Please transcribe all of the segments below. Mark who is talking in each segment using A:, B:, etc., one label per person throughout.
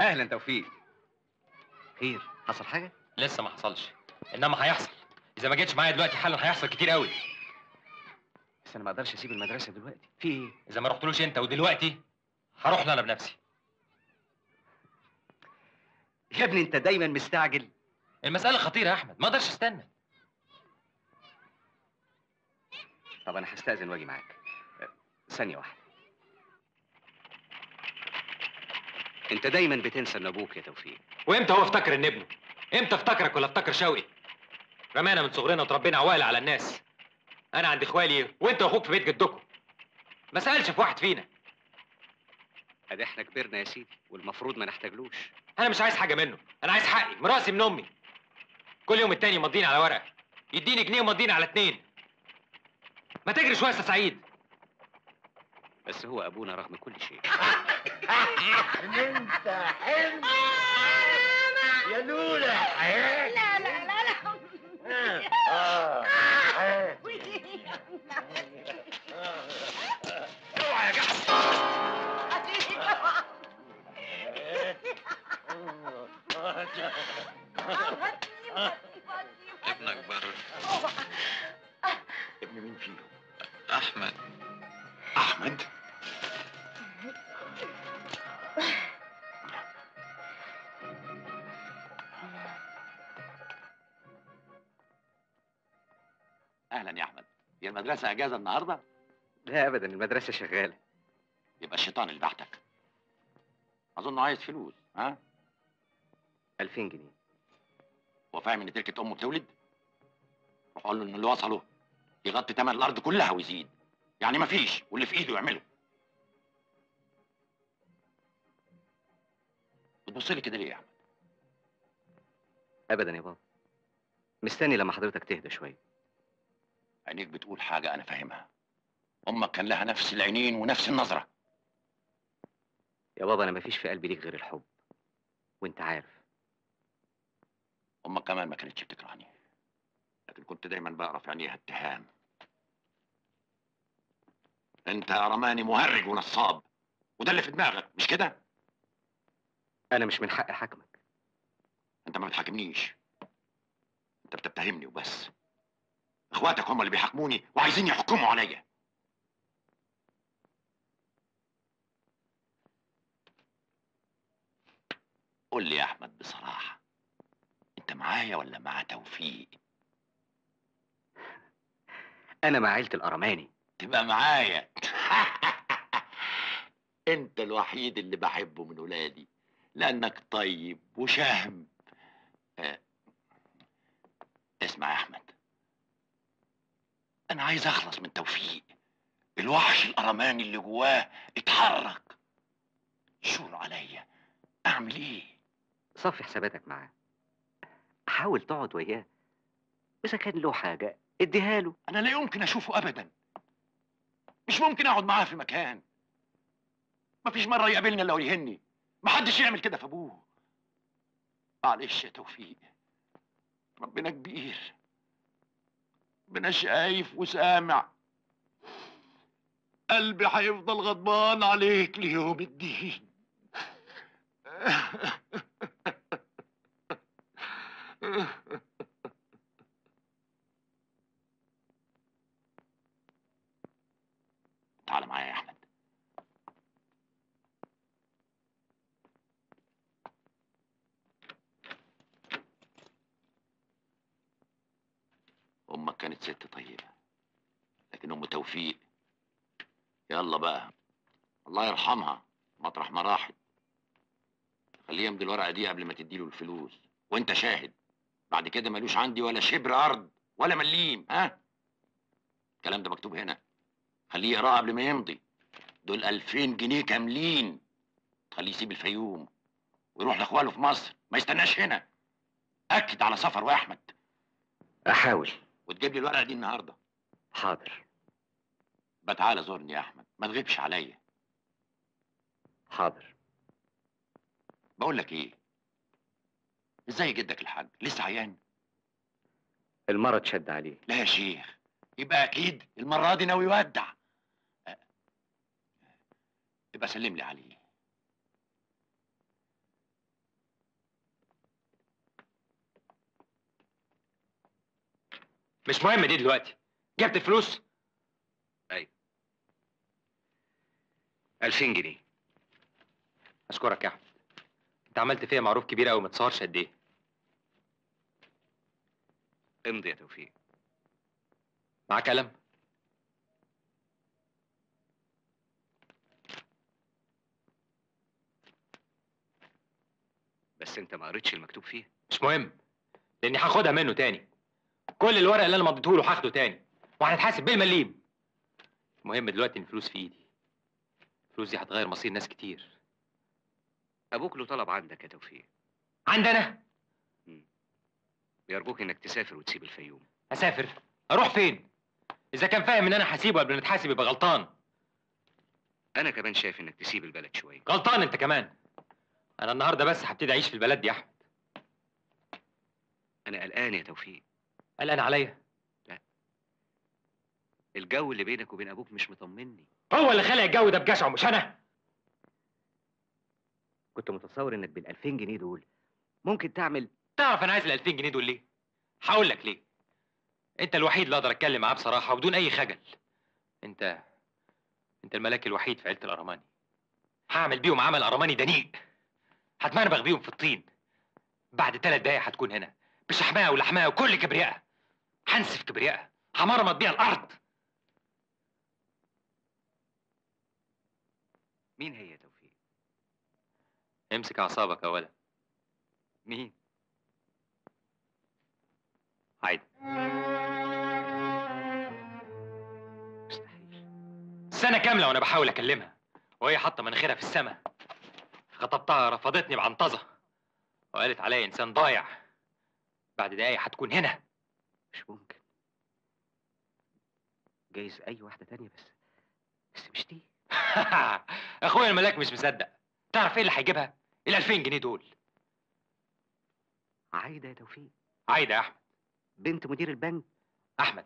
A: اهلا توفيق. خير، حصل حاجه؟
B: لسه ما حصلش، انما هيحصل. اذا ما جيتش معايا دلوقتي حالا هيحصل كتير قوي.
A: بس انا ما اقدرش اسيب المدرسه دلوقتي. في ايه؟
B: اذا ما رحتلوش انت ودلوقتي هروح له انا بنفسي.
A: يا ابني انت دايما مستعجل.
B: المساله خطيره يا احمد، ما اقدرش استنى.
A: طب انا هستأذن واجي معاك. ثانيه واحده. انت دايما بتنسى ان ابوك يا توفيق.
B: وامتى هو افتكر ان ابنه؟ امتى افتكرك ولا افتكر شوقي؟ رمانا من صغرنا وتربينا عوالة على الناس. انا عند اخوالي وانت واخوك في بيت جدكم. ما سالش في واحد فينا.
A: ادي احنا كبرنا يا سيدي والمفروض ما نحتاجلوش.
B: انا مش عايز حاجه منه، انا عايز حقي مراسي من امي. كل يوم التاني يمضيني على ورقه، يديني جنيه ومضيني على 2. ما تجري شويه يا سعيد.
A: بس هو ابونا رغم كل شيء.
C: انت حلو يا لولا.
D: لا لا لا لا.
C: اوعى يا جحش.
E: ابنك بره.
C: ابن مين فيهم؟
E: احمد.
C: احمد؟ اهلا يا احمد. هي المدرسه اجازه النهارده؟
A: لا ابدا، المدرسه شغاله.
C: يبقى الشيطان اللي تحتك. اظن عايز فلوس، ها؟
A: 2000 جنيه.
C: هو فاهم ان تركه امه بتولد؟ روح قول له ان اللي وصله يغطي ثمن الارض كلها ويزيد. يعني مفيش، واللي في ايده يعمله. بتبص لي كده ليه يا احمد؟
A: ابدا يا بابا، مستني لما حضرتك تهدى شويه.
C: عينيك بتقول حاجه انا فاهمها. امك كان لها نفس العينين ونفس النظره.
A: يا بابا انا مفيش في قلبي ليك غير الحب، وانت عارف.
C: امك كمان ما كانتش بتكرهني، لكن كنت دايما بقرا في عينيها اتهام. انت يا رماني مهرج ونصاب، وده اللي في دماغك مش كده؟
A: انا مش من حقي حكمك.
C: انت ما بتحاكمنيش، انت بتتهمني وبس. اخواتك هم اللي بيحاكموني وعايزين يحكموا عليا. قول لي يا احمد بصراحه، انت معايا ولا مع توفيق؟
A: انا مع عيله القرماني.
C: تبقى معايا. انت الوحيد اللي بحبه من ولادي، لانك طيب وشهم. اسمع يا احمد، انا عايز اخلص من توفيق. الوحش القرماني اللي جواه اتحرك. شور عليا، اعمل ايه؟
A: صفي حساباتك معاه، حاول تقعد وياه، واذا كان له حاجه اديها له.
C: انا لا يمكن اشوفه ابدا. مش ممكن اقعد معاه في مكان. مفيش مره يقابلني الا ويهني. محدش يعمل كده في ابوه. معلش يا توفيق، ربنا كبير، ربنا شايف وسامع. قلبي هيفضل غضبان عليك ليوم الدين. تعال معايا يا احمد. امك كانت ست طيبه، لكن ام توفيق يلا بقى الله يرحمها مطرح ما راحت. خليه يمضي الورقه دي قبل ما تديله الفلوس، وانت شاهد. بعد كده ملوش عندي ولا شبر ارض ولا مليم، ها؟ الكلام ده مكتوب هنا، خليه يقراه قبل ما يمضي. دول 2000 جنيه كاملين. خليه يسيب الفيوم ويروح لاخواله في مصر، ما يستناش هنا. اكد على سفر واحمد.
A: احاول.
C: وتجيب لي الورقه دي النهارده.
A: حاضر.
C: بقى تعالى زورني يا احمد، ما تغيبش عليا.
A: حاضر.
C: بقول لك ايه، ازاي جدك الحاج لسه عيان؟
A: المرض شد عليه.
C: لا يا شيخ، يبقى اكيد المره دي ناوي يودع. يبقى سلم لي عليه.
B: مش مهم دي دلوقتي. جبت الفلوس؟
A: ايوه 2000 جنيه.
B: اشكرك يا احمد، انت عملت فيا معروف كبير قوي ما تصورش قد ايه.
A: امضي يا توفيق.
B: معاك قلم؟
A: بس انت ما قريتش المكتوب فيه.
B: مش مهم، لاني هاخدها منه تاني. كل الورق اللي انا مضيته له هاخده تاني، وهنتحاسب بالمليم. المهم دلوقتي ان الفلوس في ايدي. الفلوس دي هتغير مصير ناس كتير.
A: ابوك له طلب عندك يا توفيق.
B: عندنا؟
A: بيرجوك انك تسافر وتسيب الفيوم.
B: اسافر؟ اروح فين؟ اذا كان فاهم ان انا هسيبه قبل ما نتحاسب يبقى غلطان.
A: انا كمان شايف انك تسيب البلد شويه.
B: غلطان انت كمان. انا النهارده بس هبتدي اعيش في البلد دي يا احمد.
A: انا قلقان يا توفيق.
B: قلقان عليا؟
A: الجو اللي بينك وبين ابوك مش مطمني.
B: هو اللي خلق الجو ده بجشعه مش انا.
A: كنت متصور انك بال2000 جنيه دول ممكن تعمل.
B: تعرف انا عايز ال2000 جنيه دول ليه؟ هقول لك ليه. انت الوحيد اللي اقدر اتكلم معاه بصراحه وبدون اي خجل. انت الملاك الوحيد في عيله الارماني. هعمل بيهم عمل ارماني دنيء. هتمرمغ بيهم في الطين. بعد 3 دقايق هتكون هنا بشحمها ولحمها وكل كبريائها. هنسف كبريائها، همرمط بيها الارض.
A: مين هي يا توفيق؟
B: امسك اعصابك اولا.
A: مين؟
B: عايده.
A: مستحيل.
B: سنه كامله وانا بحاول اكلمها وهي حاطه مناخيرها في السما. خطبتها رفضتني بعنطزه وقالت عليا انسان ضايع. بعد دقايق هتكون هنا.
A: مش ممكن. جايز اي واحده تانية بس مش دي.
B: اخويا الملاك مش مصدق. تعرف ايه اللي هيجيبها؟ ال2000 جنيه دول.
A: عايده يا توفيق.
B: عايده يا احمد.
A: بنت مدير البنك.
B: احمد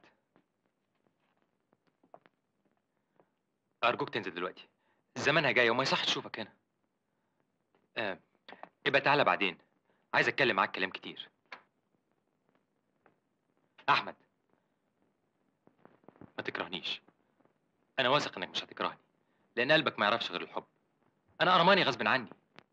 B: ارجوك تنزل دلوقتي، زمانها جايه وما يصح تشوفك هنا. يبقى تعالى بعدين، عايز اتكلم معاك كلام كتير. احمد ما تكرهنيش. انا واثق انك مش هتكرهني لان قلبك ما يعرفش غير الحب. انا ارماني غصب عني.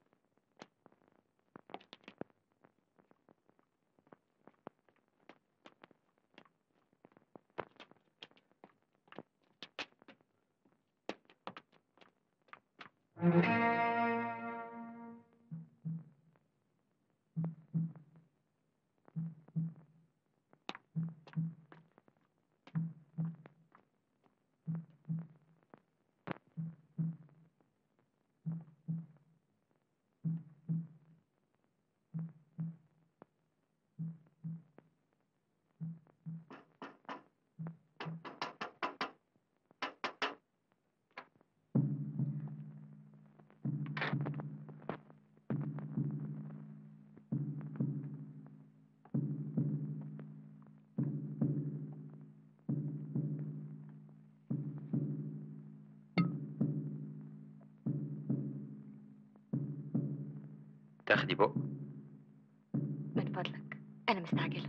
B: تاخدي بق؟
F: من فضلك أنا مستعجلة.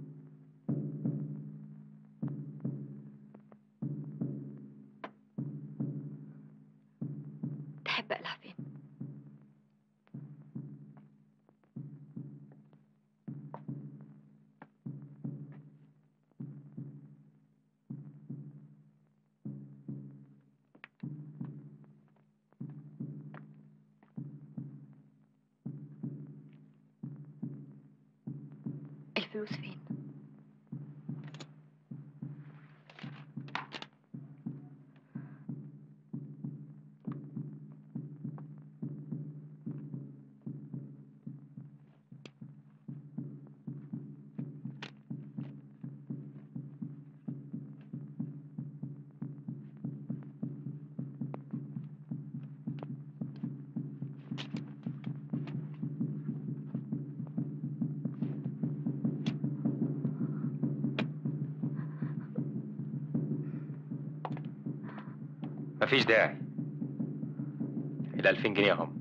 F: تحب أقلع فين؟ الفلوس فين؟
B: مفيش داعي. ال2000 جنيه اهم.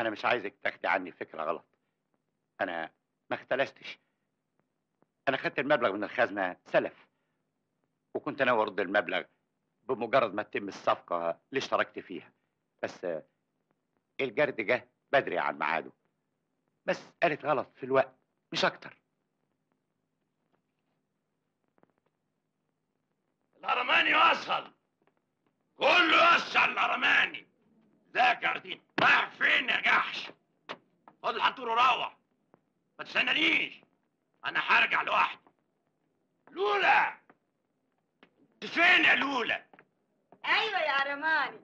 G: انا مش عايزك تاخدي عني فكره غلط. انا ما اختلستش. انا خدت المبلغ من الخزنه سلف، وكنت ناوي ارد المبلغ بمجرد ما تتم الصفقه اللي اشتركت فيها. بس الجرد جه بدري عن ميعاده، بس قالت غلط في الوقت مش اكتر.
C: الأرماني وصل، كله يوصل الأرماني. ازيك يا أردين؟ رايح فين يا جحش؟ خد الحنطور وروح، ما تستنانيش، أنا هرجع لوحدي. لولا، انت فين يا لولا؟
D: ايوه يا ارماني.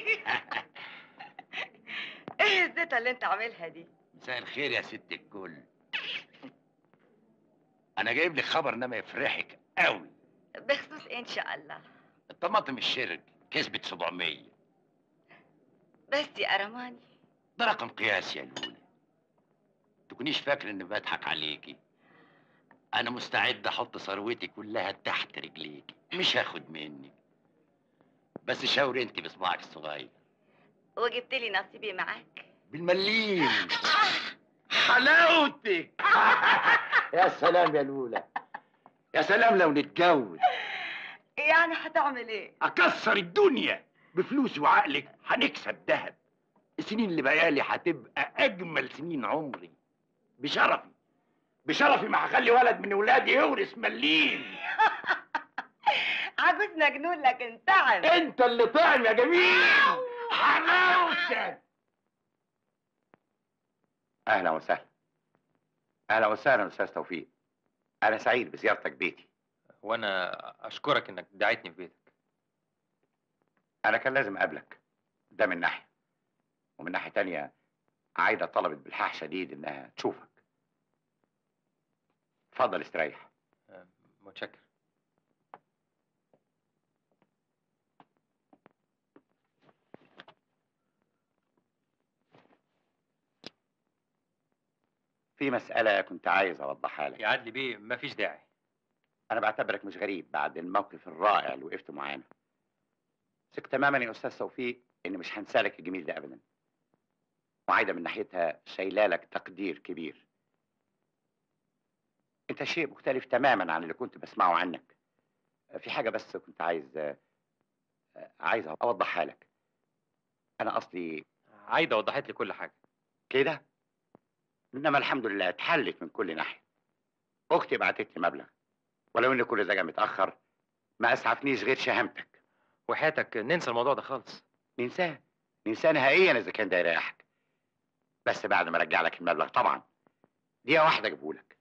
D: ايه الزيطه اللي انت عاملها دي؟
C: مساء الخير يا ست الكل. أنا جايب لك خبر إنما يفرحك قوي.
D: بخصوص إيه ان شاء الله؟
C: الطماطم الشرق كسبت 700.
D: بس يا ارماني.
C: ده رقم قياسي يا لولا، تكونيش فاكر إني بضحك عليكي. أنا مستعد أحط ثروتي كلها تحت رجليكي، مش هاخد منك. بس شاوري أنت بصباعك الصغير.
D: وجبت لي نصيبي معاك
C: بالمليم. حلاوتك. يا سلام يا لولا، يا سلام لو نتجوز.
D: يعني هتعمل ايه؟
C: اكسر الدنيا بفلوسي وعقلك، هنكسب دهب. السنين اللي بقالي هتبقى اجمل سنين عمري. بشرفي، بشرفي ما هخلي ولد من ولادي يورث مليم.
D: عجوز مجنون لكن تعب.
C: انت اللي طعم يا جميل. حلاوتك.
G: اهلا وسهلا. اهلا وسهلا استاذ توفيق، انا سعيد بزيارتك بيتي.
B: وانا اشكرك انك دعيتني في بيتك.
G: انا كان لازم اقابلك، ده من ناحيه، ومن ناحيه تانية عايده طلبت بالحاح شديد انها تشوفك. اتفضل استريح.
B: متشكر.
G: في مساله كنت عايز اوضحها لك.
B: يا عدلي بيه مفيش داعي.
G: انا بعتبرك مش غريب بعد الموقف الرائع اللي وقفت معانا. ثق تماما يا استاذ توفيق اني مش هنسالك الجميل ده ابدا. وعايده من ناحيتها شايلالك تقدير كبير. انت شيء مختلف تماما عن اللي كنت بسمعه عنك. في حاجه بس كنت عايز اوضحها لك. انا اصلي
B: عايده وضحت لي كل حاجه
G: كده، انما الحمد لله اتحلت من كل ناحيه. اختي بعتت لي مبلغ، ولو ان كل ده جه متاخر ما اسعفنيش غير شهامتك.
B: وحياتك ننسى الموضوع ده خالص.
G: ننساه نهائيا اذا كان ده يريحك. بس بعد ما ارجع لك المبلغ طبعا. دقيقه واحده اجيبه لك.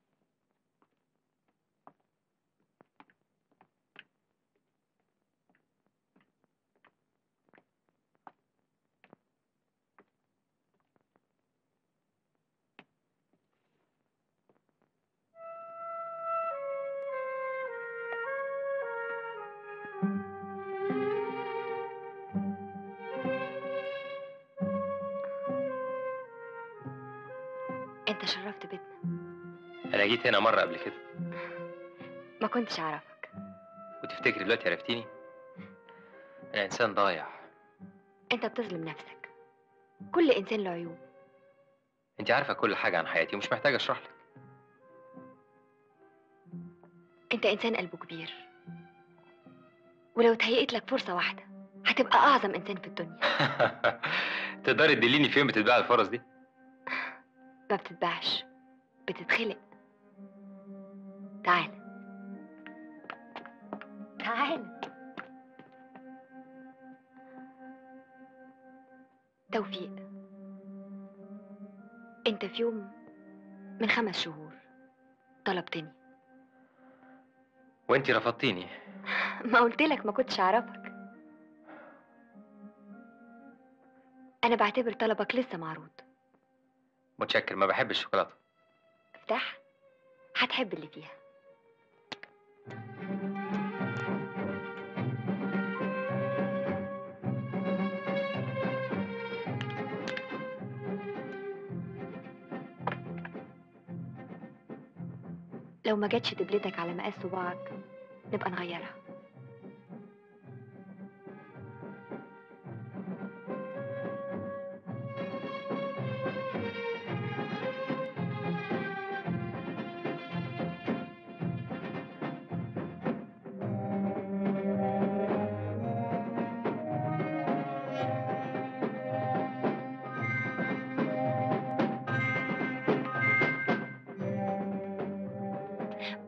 F: انت شرفت بيتنا.
B: انا جيت هنا مره قبل كده.
F: ما كنتش اعرفك.
B: وتفتكري دلوقتي عرفتيني؟ انا انسان ضايع.
F: انت بتظلم نفسك. كل انسان له عيوب.
B: انت عارفه كل حاجه عن حياتي ومش محتاج اشرح لك.
F: انت انسان قلبه كبير، ولو اتهيأت لك فرصة واحدة هتبقى اعظم انسان في الدنيا.
B: تقدري تدليني فين بتتباع الفرص دي؟
F: ما بتتباعش، بتتخلق. تعال تعال. توفيق، انت في يوم من 5 شهور طلبتني.
B: وانت رفضتيني.
F: ما قلت لك ما كنتش اعرفك. انا بعتبر طلبك لسه معروض.
B: متشكر، ما بحبش الشوكولاته.
F: افتح، هتحب اللي فيها. لو ما جاتش دبلتك على مقاس صباعك نبقى نغيرها.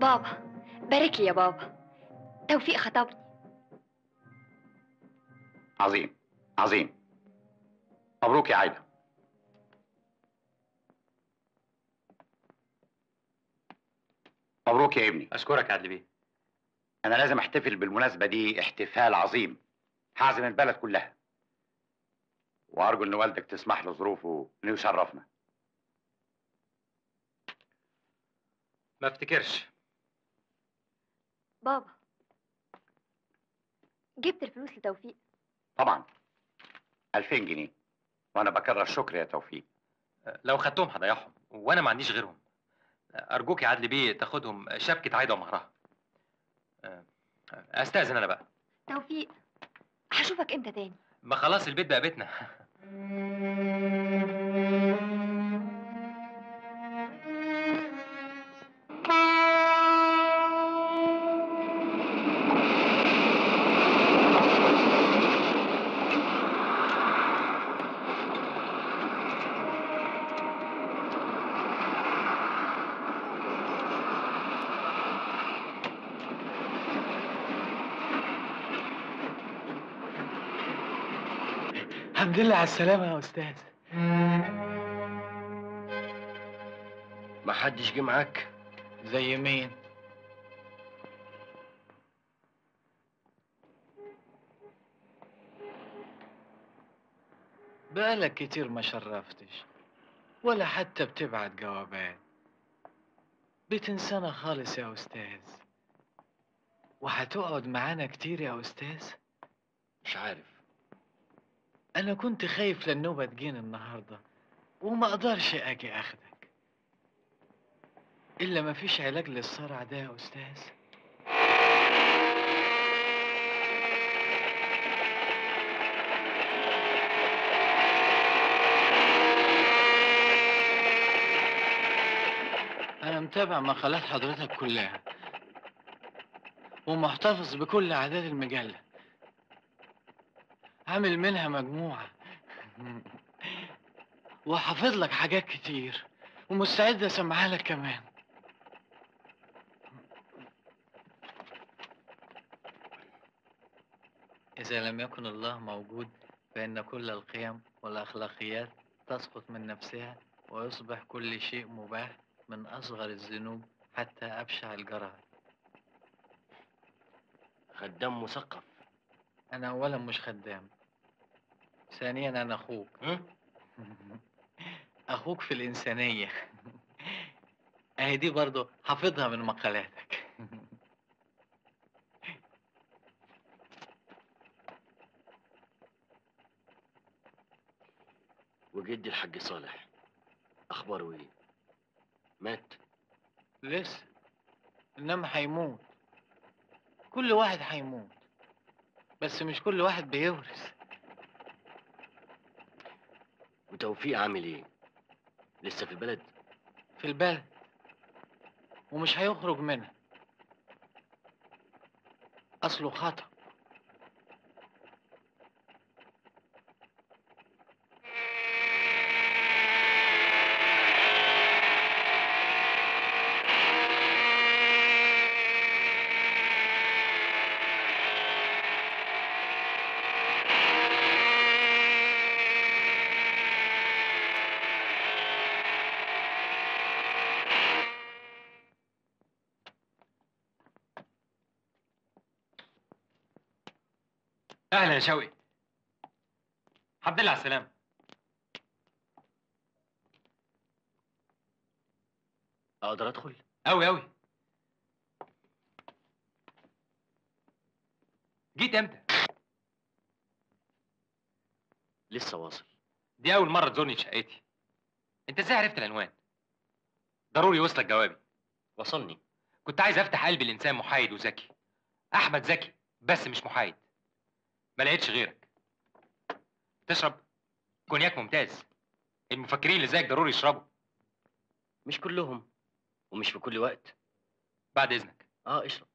F: بابا، بارك لي يا بابا، توفيق خطبني.
G: عظيم عظيم. مبروك يا عايده. مبروك يا ابني.
B: اشكرك يا عدلي بيه.
G: انا لازم احتفل بالمناسبه دي احتفال عظيم. هعزم البلد كلها، وارجو ان والدك تسمح له ظروفه انه يشرفنا.
B: ما افتكرش.
F: بابا، جبت الفلوس لتوفيق؟
G: طبعا 2000 جنيه، وانا بكرر شكري يا توفيق.
B: لو خدتهم هضيعهم وانا ما عنديش غيرهم. ارجوك يا عدلي بيه تاخدهم شبكه عايده ومهرها. استاذن انا بقى.
F: توفيق، هشوفك امتى تاني؟
B: ما خلاص البيت بقى بيتنا.
H: الحمد لله على السلامة يا أستاذ.
C: ما حدش جه معاك؟
H: زي مين؟ بقالك كتير ما شرفتش، ولا حتى بتبعت جوابات. بتنسانا خالص يا أستاذ. وهتقعد معانا كتير يا أستاذ؟
C: مش عارف.
H: أنا كنت خايف للنوبة تجيني النهاردة وما أقدرش أجي أخدك، إلا مفيش علاج للصرع ده يا أستاذ. أنا متابع مقالات حضرتك كلها، ومحتفظ بكل أعداد المجلة، عامل منها مجموعة، وحافظ لك حاجات كتير، ومستعد أسمعها لك كمان. إذا لم يكن الله موجود فإن كل القيم والأخلاقيات تسقط من نفسها، ويصبح كل شيء مباح، من أصغر الذنوب حتى أبشع الجرائم.
C: خدام مثقف.
H: أنا أولا مش خدام، ثانيا أنا أخوك. أخوك في الإنسانية. أهي دي برضو حافظها من مقالاتك.
C: وجدي الحاج صالح اخباره ايه؟ مات؟
H: لسه، إنما هيموت. كل واحد هيموت، بس مش كل واحد بيورث.
C: وتوفيق عامل ايه؟ لسه في البلد؟
H: في البلد، ومش هيخرج منها، أصله خطأ.
B: اهلا يا شوقي. الحمد لله على السلامه.
C: اقدر ادخل؟
B: أوي أوي. جيت امتى؟
C: لسه واصل.
B: دي أول مرة تزورني في شقتي. أنت إزاي عرفت العنوان؟ ضروري يوصلك جوابي.
C: وصلني.
B: كنت عايز أفتح قلب الإنسان محايد وذكي. أحمد ذكي بس مش محايد. ما لقيتش غيرك. تشرب؟ كونياك ممتاز. المفكرين اللي زيك ضروري يشربوا.
C: مش كلهم، ومش في كل وقت.
B: بعد إذنك.
C: اشرب.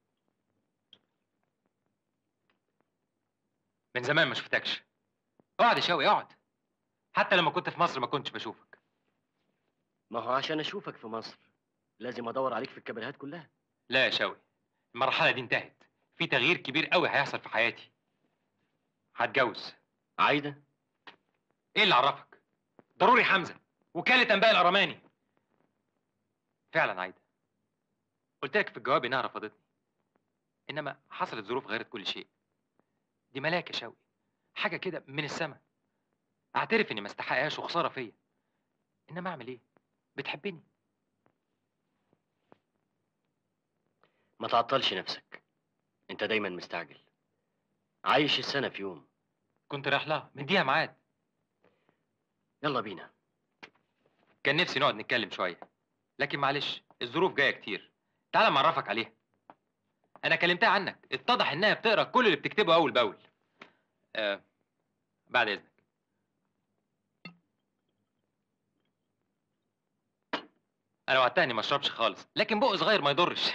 B: من زمان ما شفتكش. اقعد يا شوقي اقعد. حتى لما كنت في مصر ما كنتش بشوفك.
C: ما هو عشان اشوفك في مصر لازم ادور عليك في الكباريهات كلها.
B: لا يا شوقي، المرحله دي انتهت. في تغيير كبير قوي هيحصل في حياتي. هتجوز.
I: عايده؟
B: ايه اللي عرفك؟ ضروري حمزه، وكاله انباء الارماني. فعلا عايده، قلت لك في الجواب انها رفضتني، انما حصلت ظروف غيرت كل شيء. دي ملاك يا شوقي، حاجه كده من السما. اعترف اني ما استحقهاش وخساره فيا، انما اعمل ايه؟ بتحبني.
I: ما تعطلش نفسك، انت دايما مستعجل. عايش السنه في يوم.
B: كنت رايح لها مديها ميعاد.
I: يلا بينا.
B: كان نفسي نقعد نتكلم شويه، لكن معلش الظروف جايه كتير. تعال معرفك عليها. انا كلمتها عنك، اتضح انها بتقرا كل اللي بتكتبه اول باول. بعد اذنك. انا وعدتها اني ما اشربش خالص، لكن بق صغير ما يضرش.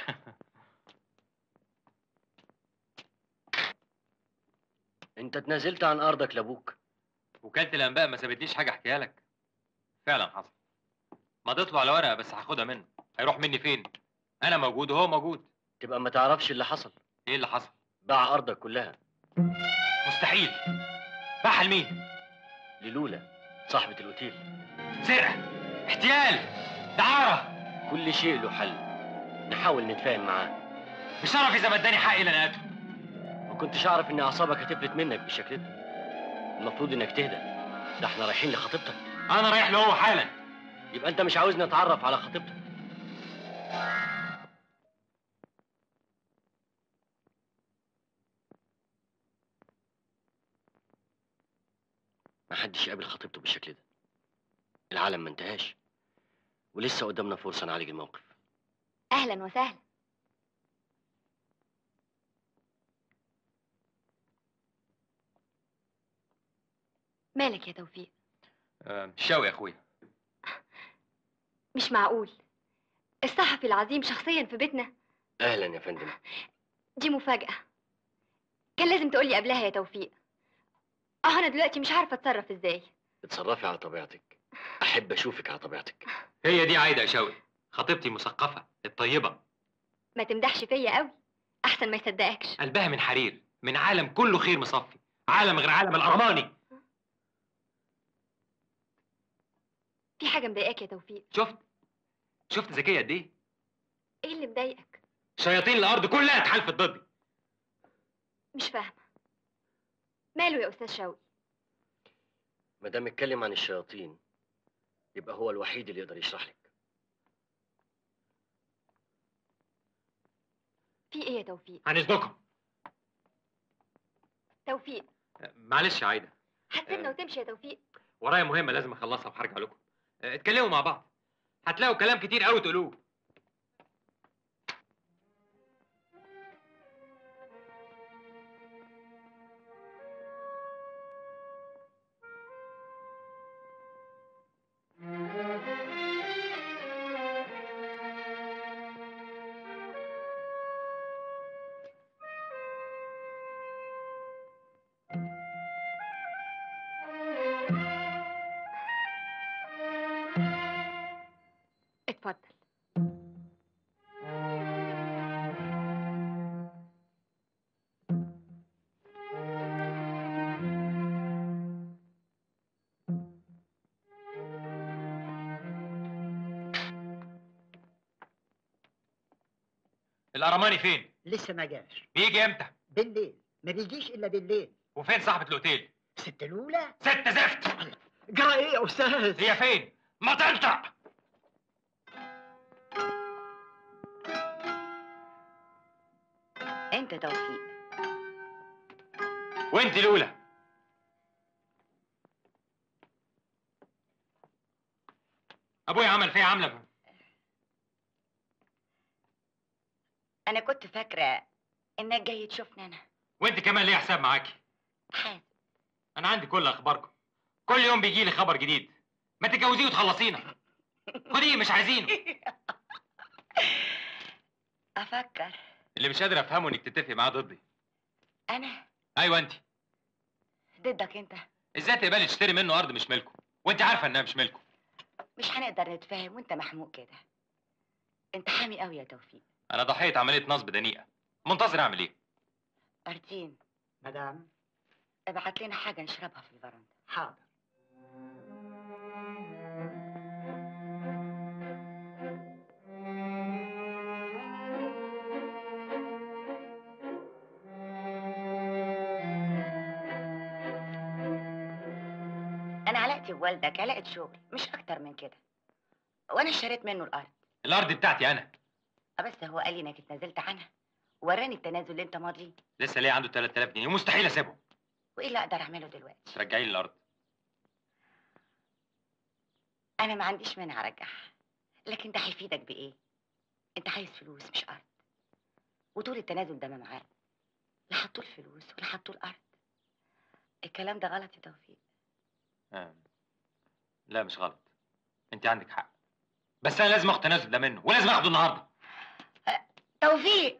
I: انت اتنازلت عن ارضك لابوك.
B: وكالة الانباء ما سابتليش حاجه احكيها لك. فعلا حصل. مضيت له على ورقه بس هاخدها منه. هيروح مني فين؟ انا موجود وهو موجود.
I: تبقى ما تعرفش اللي حصل.
B: ايه اللي حصل؟
I: باع ارضك كلها.
B: مستحيل. باعها لمين؟
I: للولا صاحبة الاوتيل.
B: سرقه، احتيال، دعاره.
I: كل شيء له حل، نحاول نتفاهم معاه.
B: بشرف اذا ما اداني حقي لنقاته.
I: ما كنتش اعرف ان اعصابك هتفلت منك بالشكل ده. المفروض انك تهدى، ده احنا رايحين لخطيبتك.
B: انا رايح له هو حالا.
I: يبقى انت مش عاوزني اتعرف على خطيبتك. ما حدش يقابل خطيبته بالشكل ده. العالم ما انتهاش، ولسه قدامنا فرصة نعالج الموقف.
F: اهلا وسهلا. مالك يا توفيق؟
B: شوقي يا اخويا.
F: مش معقول، الصحفي العظيم شخصيا في بيتنا؟
I: اهلا يا فندم.
F: دي مفاجأة، كان لازم تقولي قبلها يا توفيق. انا دلوقتي مش عارفة اتصرف ازاي.
I: اتصرفي على طبيعتك، احب اشوفك على طبيعتك.
B: هي دي عايده يا شوقي، خطيبتي المثقفه الطيبه.
F: ما تمدحش فيا قوي احسن ما يصدقكش.
B: قلبها من حرير، من عالم كله خير مصفي، عالم غير عالم الارماني.
F: في حاجة مضايقاك يا توفيق؟
B: شفت ذكيه قد ايه؟
F: ايه اللي مضايقك؟
B: شياطين الارض كلها اتحالفت ضدي.
F: مش فاهمة، ماله يا استاذ شوقي؟
I: ما دام اتكلم عن الشياطين يبقى هو الوحيد اللي يقدر يشرح لك.
F: في ايه يا توفيق؟
B: عن اذنكم.
F: توفيق
B: معلش يا عايده،
F: هتسيبنا وتمشي يا توفيق؟
B: ورايا مهمه لازم اخلصها وهرجع لكم. اتكلموا مع بعض، هتلاقوا كلام كتير قوي تقولوه.
F: اتفضل.
B: الارماني فين؟
J: لسه ما جاش.
B: بيجي امتى؟
J: بالليل، ما بيجيش الا بالليل.
B: وفين صاحبه الاوتيل؟
J: ست الاولى.
B: ست زفت.
J: جرى ايه يا استاذ؟
B: هي فين؟ ما تنطق.
D: انت توفيق.
B: وانت الاولى. ابويا عمل فيا عامله.
D: انا كنت فاكره انك جاي تشوفني انا.
B: وانت كمان ليه حساب معاكي.
D: حاسب.
B: انا عندي كل اخباركم، كل يوم بيجي لي خبر جديد. ما تتجوزيه وتخلصينا. خديه، مش عايزينه.
D: افكر.
B: اللي مش قادر افهمه انك تتفقي معاه ضدي.
D: انا
B: ايوه انت.
D: ضدك انت؟
B: ازاي تقبلي تشتري منه ارض مش ملكه وانت عارفه انها مش ملكه؟
D: مش هنقدر نتفاهم وانت محموق كده. انت حامي قوي يا توفيق.
B: انا ضحيه عمليه نصب دنيئه، منتظر اعمل ايه؟
D: أرتين،
J: مدام.
D: ابعت لنا حاجة نشربها في الفرندا.
J: حاضر.
D: أنا علاقتي بوالدك علاقة شغل مش أكتر من كده، وأنا اشتريت منه الأرض.
B: الارض بتاعتي انا.
D: بس هو قال لي إنك اتنازلت عنها، وراني التنازل اللي أنت ماضيه.
B: لسه ليه عنده 3000 جنيه ومستحيل اسيبهم.
D: وإيه اللي أقدر أعمله دلوقتي؟
B: ترجعي لي الارض.
D: أنا ما عنديش مانع أرجعها، لكن ده هيفيدك بإيه؟ أنت عايز فلوس مش أرض، وطول التنازل ده ما معاه، لا حطوا الفلوس ولا حطوا الأرض. الكلام ده غلط يا توفيق.
B: لا مش غلط، انت عندك حق، بس انا لازم اخد التنازل ده منه ولازم اخده النهارده.
D: توفيق،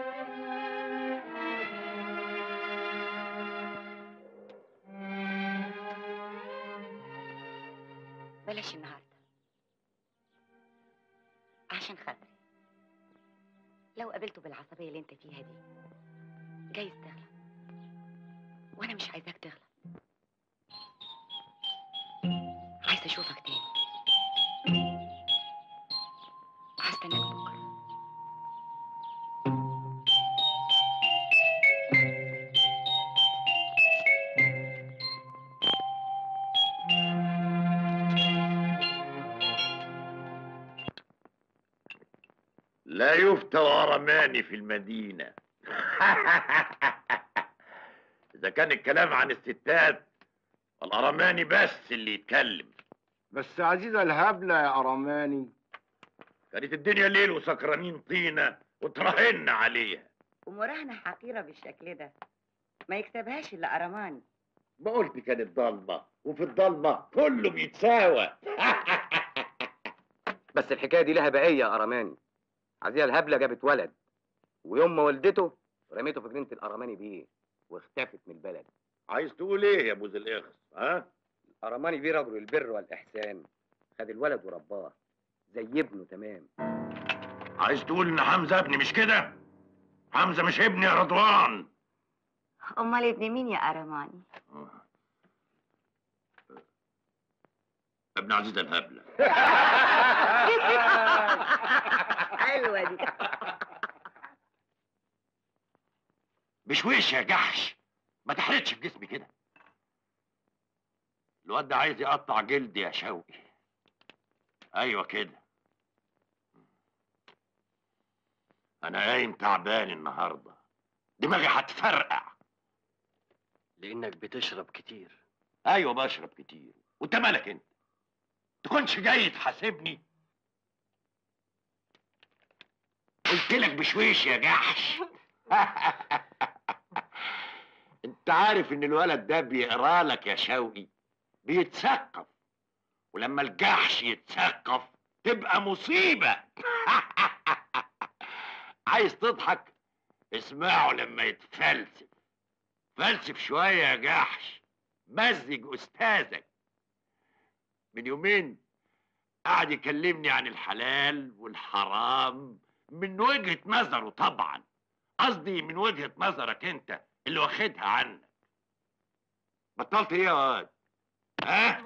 D: بلاش النهارده عشان خاطري. لو قابلته بالعصبية اللي انت فيها دي جايز تغلط، وانا مش عايزاك تغلط. عايزة اشوفك تاني، وهستناك بكره.
C: لا يفتى أرماني في المدينة. إذا كان الكلام عن الستات الأرماني بس اللي يتكلم.
K: بس عزيزة الهبلة يا أرماني،
C: كانت الدنيا ليل وسكرانين طينة وتراهنا عليها.
D: ومراهنة حقيرة بالشكل ده ما يكسبهاش الا ارماني.
C: ما قلت كانت ضلمة، وفي الضلمة كله بيتساوى.
A: بس الحكايه دي لها بقيه يا ارماني. عزيزه الهبله جابت ولد، ويوم ما ولدته رميته في جنينه الارماني بيه واختفت من البلد.
C: عايز تقول ايه يا ابو ذي الاخس؟ ها؟
A: الارماني بيه رجل البر والاحسان، خد الولد ورباه زي ابنه تمام.
C: عايز تقول ان حمزه ابني مش كده؟ حمزه مش ابني يا رضوان.
D: امال ابن مين يا ارماني؟
C: ابن عزيزه الهبله.
D: حلوه دي.
C: بشويش يا جحش، ما تحرقش في جسمي كده. الواد ده عايز يقطع جلدي يا شوقي. ايوه كده. انا قايم تعبان النهارده، دماغي هتفرقع.
I: لانك بتشرب كتير.
C: ايوه بشرب كتير، وانت مالك انت؟ تكونش جاي تحاسبني؟ قلت لك بشويش يا جحش. انت عارف ان الولد ده بيقرا لك يا شوقي، بيتثقف، ولما الجحش يتثقف تبقى مصيبه. عايز تضحك؟ اسمعه لما يتفلسف. فلسف شويه يا جحش، مزج استاذك. من يومين قعد يكلمني عن الحلال والحرام من وجهة نظره، طبعا قصدي من وجهة نظرك انت اللي واخدها عنك. بطلت ايه يا واد؟ ها؟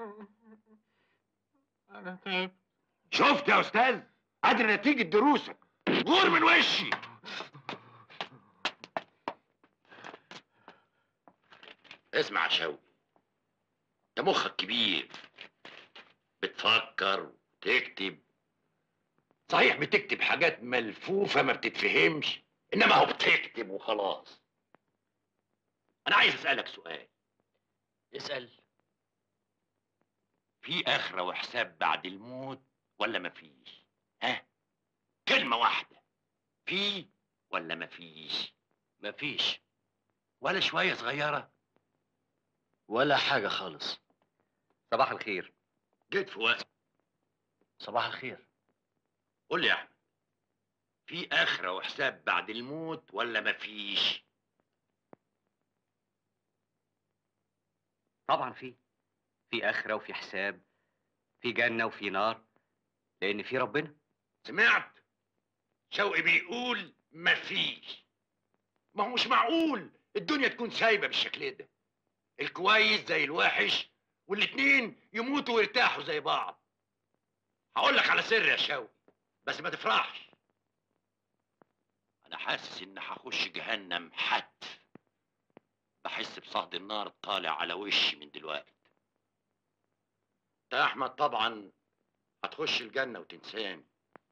H: أنا تعبت.
C: شفت يا استاذ؟ ادي نتيجة دروسك. غور من وشي. اسمع يا شوقي، انت مخك كبير، بتفكر وتكتب. صحيح بتكتب حاجات ملفوفة ما بتتفهمش، انما هو بتكتب وخلاص. انا عايز اسألك سؤال.
I: اسأل.
C: في آخرة وحساب بعد الموت ولا مفيش؟ ها؟ كلمة واحدة، في ولا مفيش؟
I: مفيش
C: ولا شوية صغيرة؟
I: ولا حاجة خالص.
A: صباح الخير.
C: جيت في وقت.
I: صباح الخير.
C: قول لي يا أحمد، في آخرة وحساب بعد الموت ولا مفيش؟
A: طبعا في اخره وفي حساب، في جنه وفي نار، لان في ربنا.
C: سمعت؟ شوقي بيقول مفيش. ما هو مش معقول الدنيا تكون سايبه بالشكل ده، الكويس زي الوحش والاتنين يموتوا ويرتاحوا زي بعض. هقول لك على سر يا شوقي بس ما تفرحش. انا حاسس ان هخش جهنم حتف، بحس بصهد النار طالع على وشي من دلوقتي. انت يا احمد طبعا هتخش الجنه وتنساني،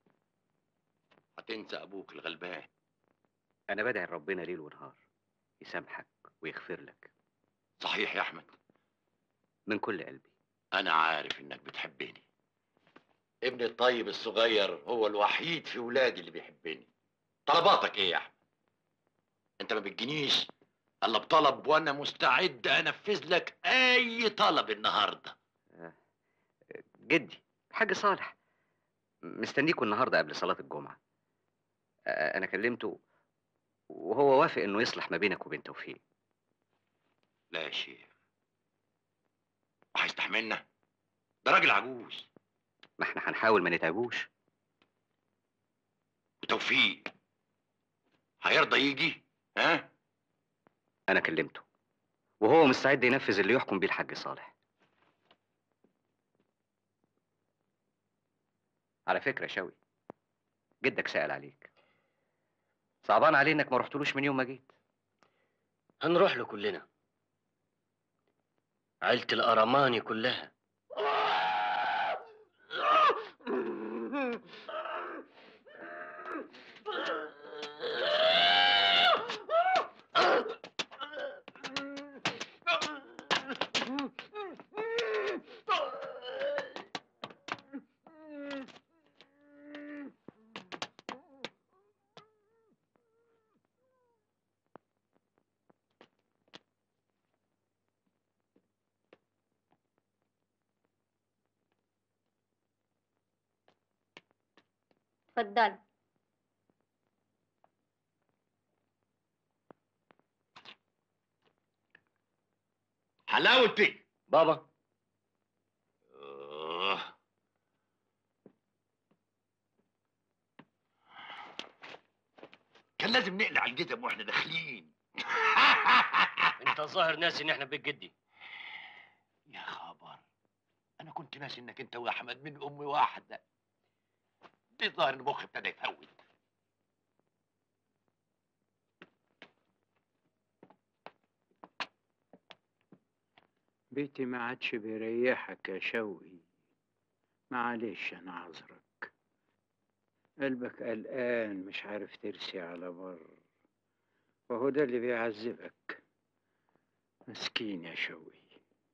C: هتنسى ابوك الغلبان.
A: انا بدعي ربنا ليل ونهار يسامحك ويغفر لك.
C: صحيح يا احمد،
A: من كل قلبي.
C: انا عارف انك بتحبني. ابني الطيب الصغير هو الوحيد في ولادي اللي بيحبني. طلباتك ايه يا احمد؟ انت ما بتجينيش الا بطلب وانا مستعد انفذ لك اي طلب النهارده.
A: جدي الحاج صالح مستنيكوا النهارده قبل صلاة الجمعة. انا كلمته وهو وافق انه يصلح ما بينك وبين توفيق.
C: لا يا شيخ، وهيستحملنا؟ ده راجل عجوز.
A: ما احنا هنحاول ما نتعبوش.
C: وتوفيق هيرضى يجي؟ ها؟
A: انا كلمته وهو مستعد ينفذ اللي يحكم بيه الحاج صالح. على فكرة يا شوقي، جدك سأل عليك. صعبان عليه انك ما رحتلوش من يوم ما جيت.
I: هنروح له كلنا، عيلة الأرماني كلها.
F: اتفضل.
C: حلاوتي
I: بابا.
C: كان لازم نقلع الجزم واحنا داخلين.
I: انت الظاهر ناسي ان احنا بيت جدي.
C: يا خبر، انا كنت ناسي انك انت واحمد من ام واحده. دي ظاهر ان مخي ابتدى يفوت.
L: بيتي ما عادش بيريحك يا شوقي. معلش انا عذرك، قلبك قلقان مش عارف ترسي على بر، وهو ده اللي بيعذبك. مسكين يا شوقي.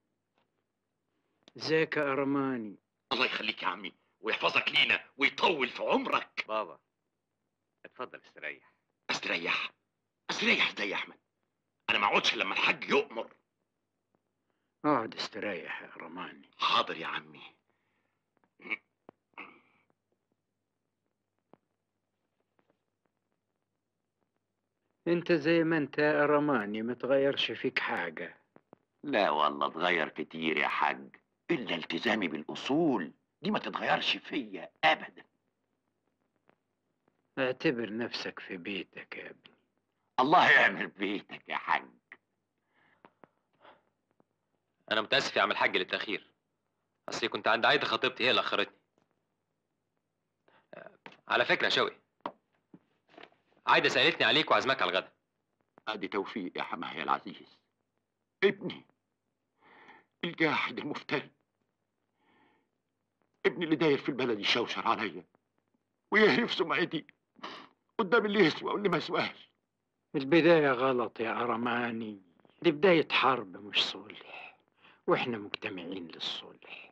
L: ازيك يا ارماني؟
C: الله يخليك يا عمي ويحفظك لينا ويطول في عمرك.
A: بابا اتفضل استريح.
C: استريح؟ استريح ازاي يا احمد؟ انا ما اقعدش لما الحاج يؤمر.
L: اقعد استريح يا ارماني.
C: حاضر يا عمي.
L: انت زي ما انت يا ارماني، متغيرش فيك حاجة.
C: لا والله اتغير كتير يا حاج، الا التزامي بالاصول دي ما تتغيرش فيا ابدا.
L: اعتبر نفسك في بيتك يا ابني.
C: الله يعمل بيتك يا حاج.
B: انا متاسف يا عم الحاج للتاخير، اصلي كنت عند عايده خطيبتي هي اللي اخرتني. على فكره يا شوقي، عايده سالتني عليك وعزمك على الغدا.
C: ادي توفيق يا حماية العزيز، ابني الجاحد المفتري، ابني اللي داير في البلد يشوشر عليا ويهرف سمعتي قدام اللي يسوى واللي ما يسواش.
L: البداية غلط يا أرماني، دي بداية حرب مش صلح، واحنا مجتمعين للصلح.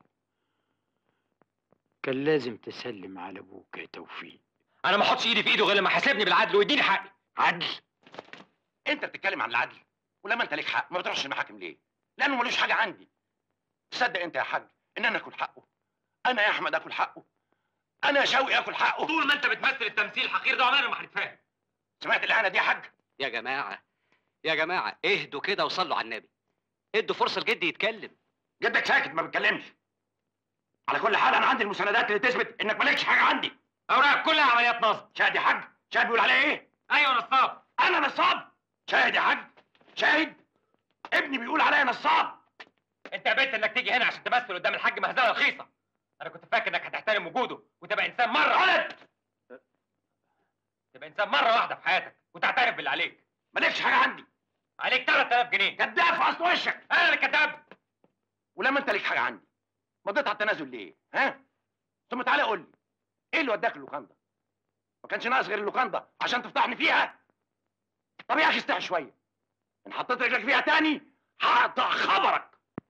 L: كان لازم تسلم على ابوك يا توفيق.
B: انا ما احطش ايدي في ايده غير لما يحاسبني بالعدل ويديني حقي.
C: عدل؟ انت بتتكلم عن العدل، ولما انت ليك حق ما بتروحش المحاكم ليه؟ لانه ملوش حاجه عندي. تصدق انت يا حاج ان انا اكل حقه؟ انا يا احمد اكل حقه؟ انا يا شوقي اكل حقه؟
B: طول ما انت بتمثل التمثيل الحقير ده عمرنا ما هنتفاهم.
C: سمعت الاهانه دي يا حاج؟
A: يا جماعة يا جماعة اهدوا كده وصلوا على النبي، ادوا فرصة لجدي يتكلم.
C: جدك ساكت ما بيتكلمش. على كل حال انا عندي المساندات اللي تثبت انك مالكش حاجه عندي.
B: اوراق كلها عمليات نصب.
C: شاهد يا حاج،
G: شاهد بيقول عليا ايه؟
B: ايوه نصاب.
G: انا نصاب؟ شاهد يا حاج، شاهد. ابني بيقول عليا نصاب.
B: انت قبلت انك تيجي هنا عشان تمثل قدام الحاج مهزله رخيصه. انا كنت فاكر انك هتحترم وجوده وتبقى انسان مره تبقى انسان مره واحده في حياتك وتعترف باللي عليك.
G: مالكش حاجه عندي.
B: عليك 3000 جنيه.
G: كداب في اصل وشك.
B: انا اللي كداب.
G: ولما انت ليك حاجه عندي مضيت على التنازل ليه؟ ها؟ ثم تعالى قول لي ايه اللي وداك اللوكاندا؟ ما كانش ناقص غير اللوكاندا عشان تفضحني فيها؟ طب يا اخي استحي شويه، ان حطيت رجلك فيها تاني هقطع خبرك.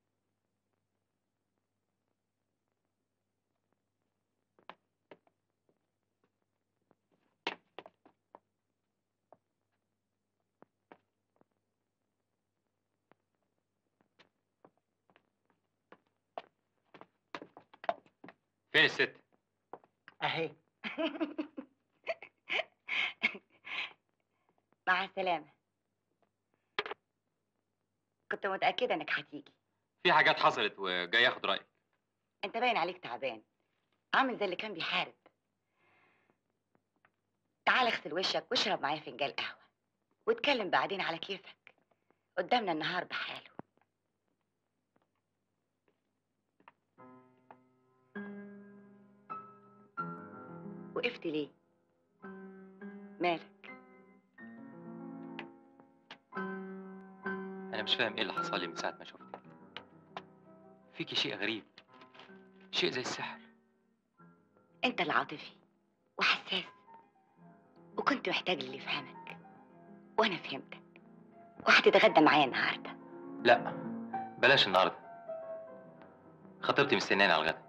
B: فين الست؟
J: اهي.
D: مع السلامة. كنت متأكدة انك هتيجي.
B: في حاجات حصلت وجاي اخد رايك.
D: انت باين عليك تعبان، عامل زي اللي كان بيحارب. تعال اغسل وشك واشرب معايا فنجان قهوة واتكلم بعدين على كيفك. قدامنا النهار بحاله. وقفت ليه؟ مالك؟
B: انا مش فاهم ايه اللي حصل لي من ساعه ما شفتك. فيكي شيء غريب، شيء زي السحر.
D: انت اللي عاطفي وحساس، وكنت محتاج اللي يفهمك، وانا فهمتك. وهتتغدى معايا النهارده.
B: لا بلاش النهارده، خطيبتي مستنياني على الغدا.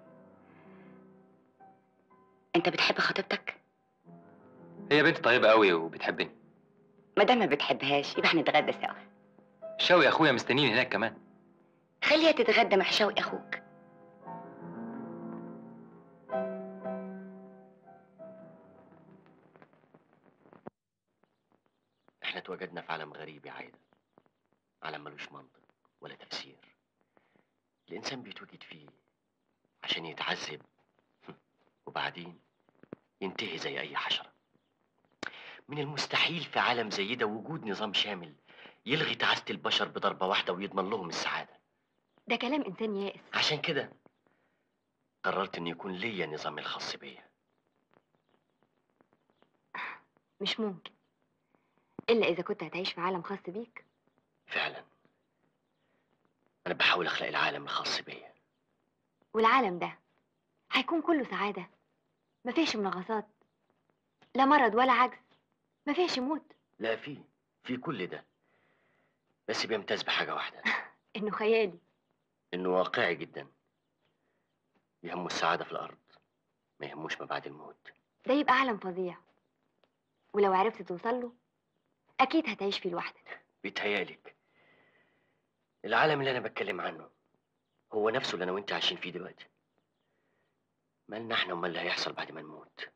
D: انت بتحب خطيبتك؟
B: هي بنت طيبه قوي وبتحبني.
D: ما دام ما بتحبهاش يبقى هنتغدى سوا.
B: شوقي اخويا مستنيني هناك كمان.
D: خليها تتغدى مع شوقي اخوك.
I: احنا اتوجدنا في عالم غريب يا عايدة، عالم ملوش منطق ولا تفسير. الإنسان بيتوجد فيه عشان يتعذب وبعدين ينتهي زي أي حشرة. من المستحيل في عالم زي ده وجود نظام شامل يلغي تعاسة البشر بضربة واحدة ويضمن لهم السعادة.
F: ده كلام إنسان يائس.
I: عشان كده قررت إن يكون ليا نظامي الخاص بيا.
F: مش ممكن إلا إذا كنت هتعيش في عالم خاص بيك.
I: فعلا أنا بحاول أخلق العالم الخاص بيا.
F: والعالم ده هيكون كله سعادة، مفيش منغصات، لا مرض ولا عجز، مفيش موت.
I: لا، في كل ده، بس بيمتاز بحاجة واحدة.
F: إنه خيالي.
I: إنه واقعي جدا. يهمه السعادة في الأرض، ما يهموش ما بعد الموت.
F: ده يبقى عالم فظيع، ولو عرفت توصل له أكيد هتعيش فيه لوحدك.
I: بيتهيألك العالم اللي أنا بتكلم عنه هو نفسه اللي أنا وأنت عايشين فيه دلوقتي. مالنا إحنا وما اللي هيحصل بعد ما نموت؟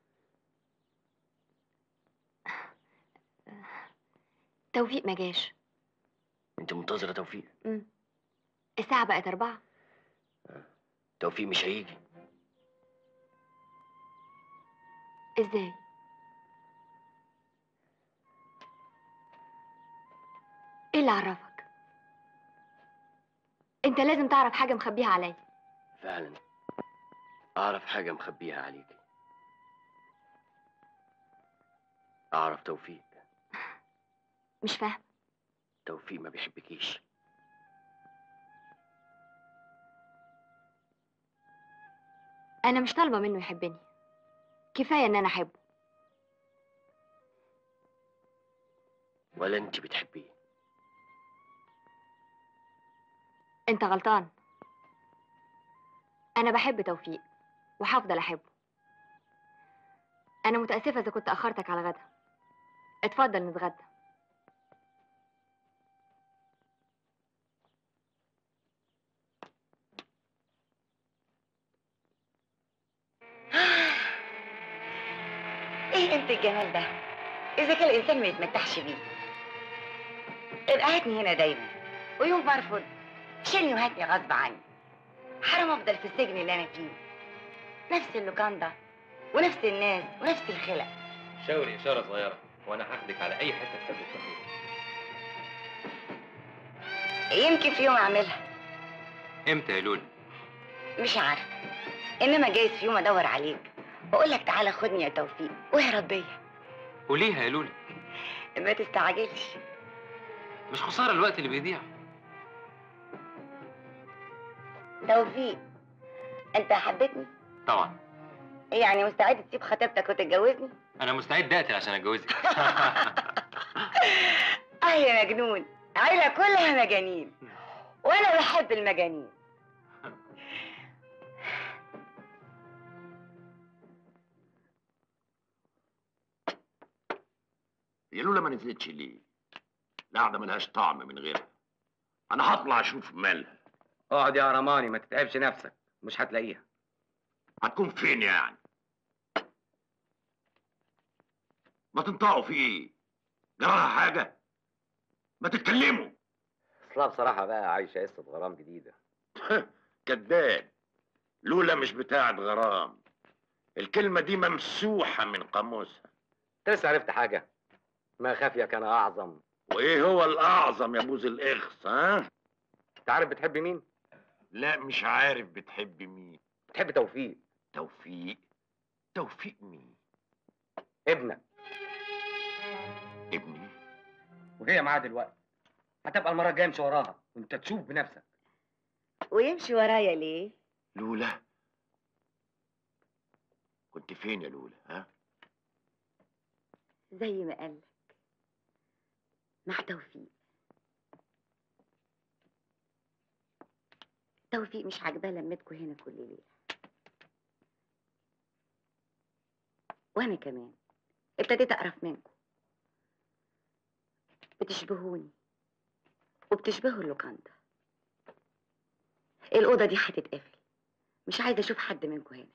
F: توفيق ما جاش.
I: أنت منتظرة توفيق؟
F: الساعة بقت 4.
I: توفيق مش هيجي.
F: إزاي؟ إيه اللي عرفك؟ أنت لازم تعرف حاجة مخبيها عليا.
I: فعلا أعرف حاجة مخبيها عليكي. أعرف توفيق.
F: مش فاهم.
I: توفيق ما بيحبكيش.
F: أنا مش طالبة منه يحبني، كفاية إن أنا أحبه.
I: ولا أنت بتحبيه.
F: أنت غلطان. أنا بحب توفيق وهفضل أحبه. أنا متأسفة إذا كنت أخرتك على الغدا. اتفضل نتغدى.
D: ايه انت الجمال ده؟ اذا كان الانسان ما يتمتعش بيه. ارقعتني هنا دايما، ويوم برفض شيلني وهاتني غصب عني. حرام افضل في السجن اللي انا فيه. نفس اللوكاندا ونفس الناس ونفس الخلق.
B: شاوري اشاره صغيره وانا هاخدك على اي حته تحبي تروحيها.
D: يمكن في يوم اعملها.
B: امتى يا لولو؟
D: مش عارفه، انما جايز في يوم ادور عليك واقول لك تعالى خدني يا توفيق واهرب بيا.
B: قوليها يا لولو.
D: ما تستعجلش.
B: مش خساره الوقت اللي بيضيع.
D: توفيق، انت حبيتني؟
B: طبعا.
D: يعني مستعد تسيب خطيبتك وتتجوزني؟
B: انا مستعد اقتل عشان اتجوزك.
D: يا مجنون، عيلة كلها مجانين وانا بحب المجانين.
C: يا لولا ما نزلتش ليه؟ القعده ملهاش طعم من غيرها. انا هطلع اشوف مالها.
A: اقعد يا رماني، ما تتعبش نفسك، مش هتلاقيها.
C: هتكون فين يعني؟ ما تنطقوا في ايه؟ جراها حاجه؟ ما تتكلموا.
A: اصلها بصراحه بقى عايشه قصه غرام جديده.
C: كذاب. لولا مش بتاعت غرام. الكلمه دي ممسوحه من قاموسها.
A: انت لسه عرفت حاجه؟ ما خافيه كان اعظم.
C: وايه هو الاعظم يا بوز الاخص؟ ها؟
A: انت عارف بتحب مين؟
C: لا مش عارف بتحب مين.
A: بتحب توفيق.
C: توفيق؟ توفيق مين؟
A: ابنك.
C: ابني؟
A: وهي معاه دلوقتي. هتبقى المره الجايه امشي وراها وانت تشوف بنفسك.
D: ويمشي ورايا ليه؟
C: لولا كنت فين يا لولا؟ ها؟
D: زي ما قالك، مع توفيق. توفيق مش عاجباه لمتكوا هنا كل ليله، وانا كمان ابتديت اقرف منكم. بتشبهوني وبتشبهوا اللوكاندا. الاوضه دي هتتقفل، مش عايزه اشوف حد منكم هنا.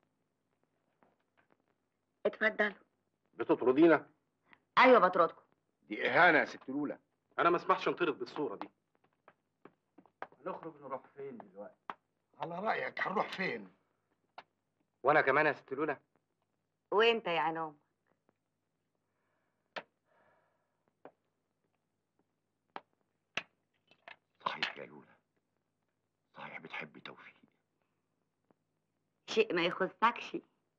D: اتفضلوا.
K: بتطردينا؟
D: ايوه بطردكم.
K: دي اهانه يا ست لولا.
M: انا ما اسمحش انطرد بالصوره دي.
K: هنخرج نروح فين دلوقتي؟ على رايك هنروح فين؟
A: وانا كمان يا ست لولا.
D: وانت يا عنوم؟
C: صحيح يا لولا، صحيح بتحبي توفيق.
D: شيء ما يخصكش.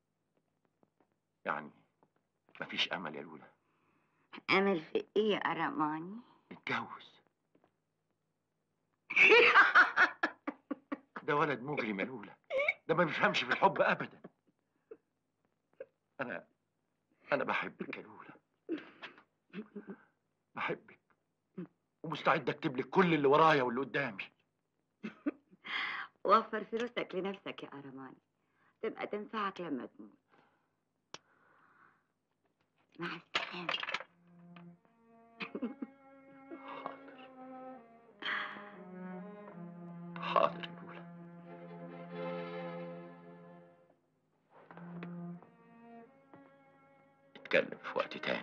C: يعني مفيش امل يا لولا؟
D: امل في ايه يا ارماني؟
C: اتجوز. ده ولد مجرم يا لولا، ده ما بيفهمش في الحب ابدا. انا بحبك يا لولا، بحبك ومستعد اكتب لك كل اللي ورايا واللي قدامي.
D: وفر فلوسك لنفسك يا ارماني، تبقى تنفعك لما تموت. مع السلامه.
C: حاضر يا لولا. اتكلم في وقت تاني.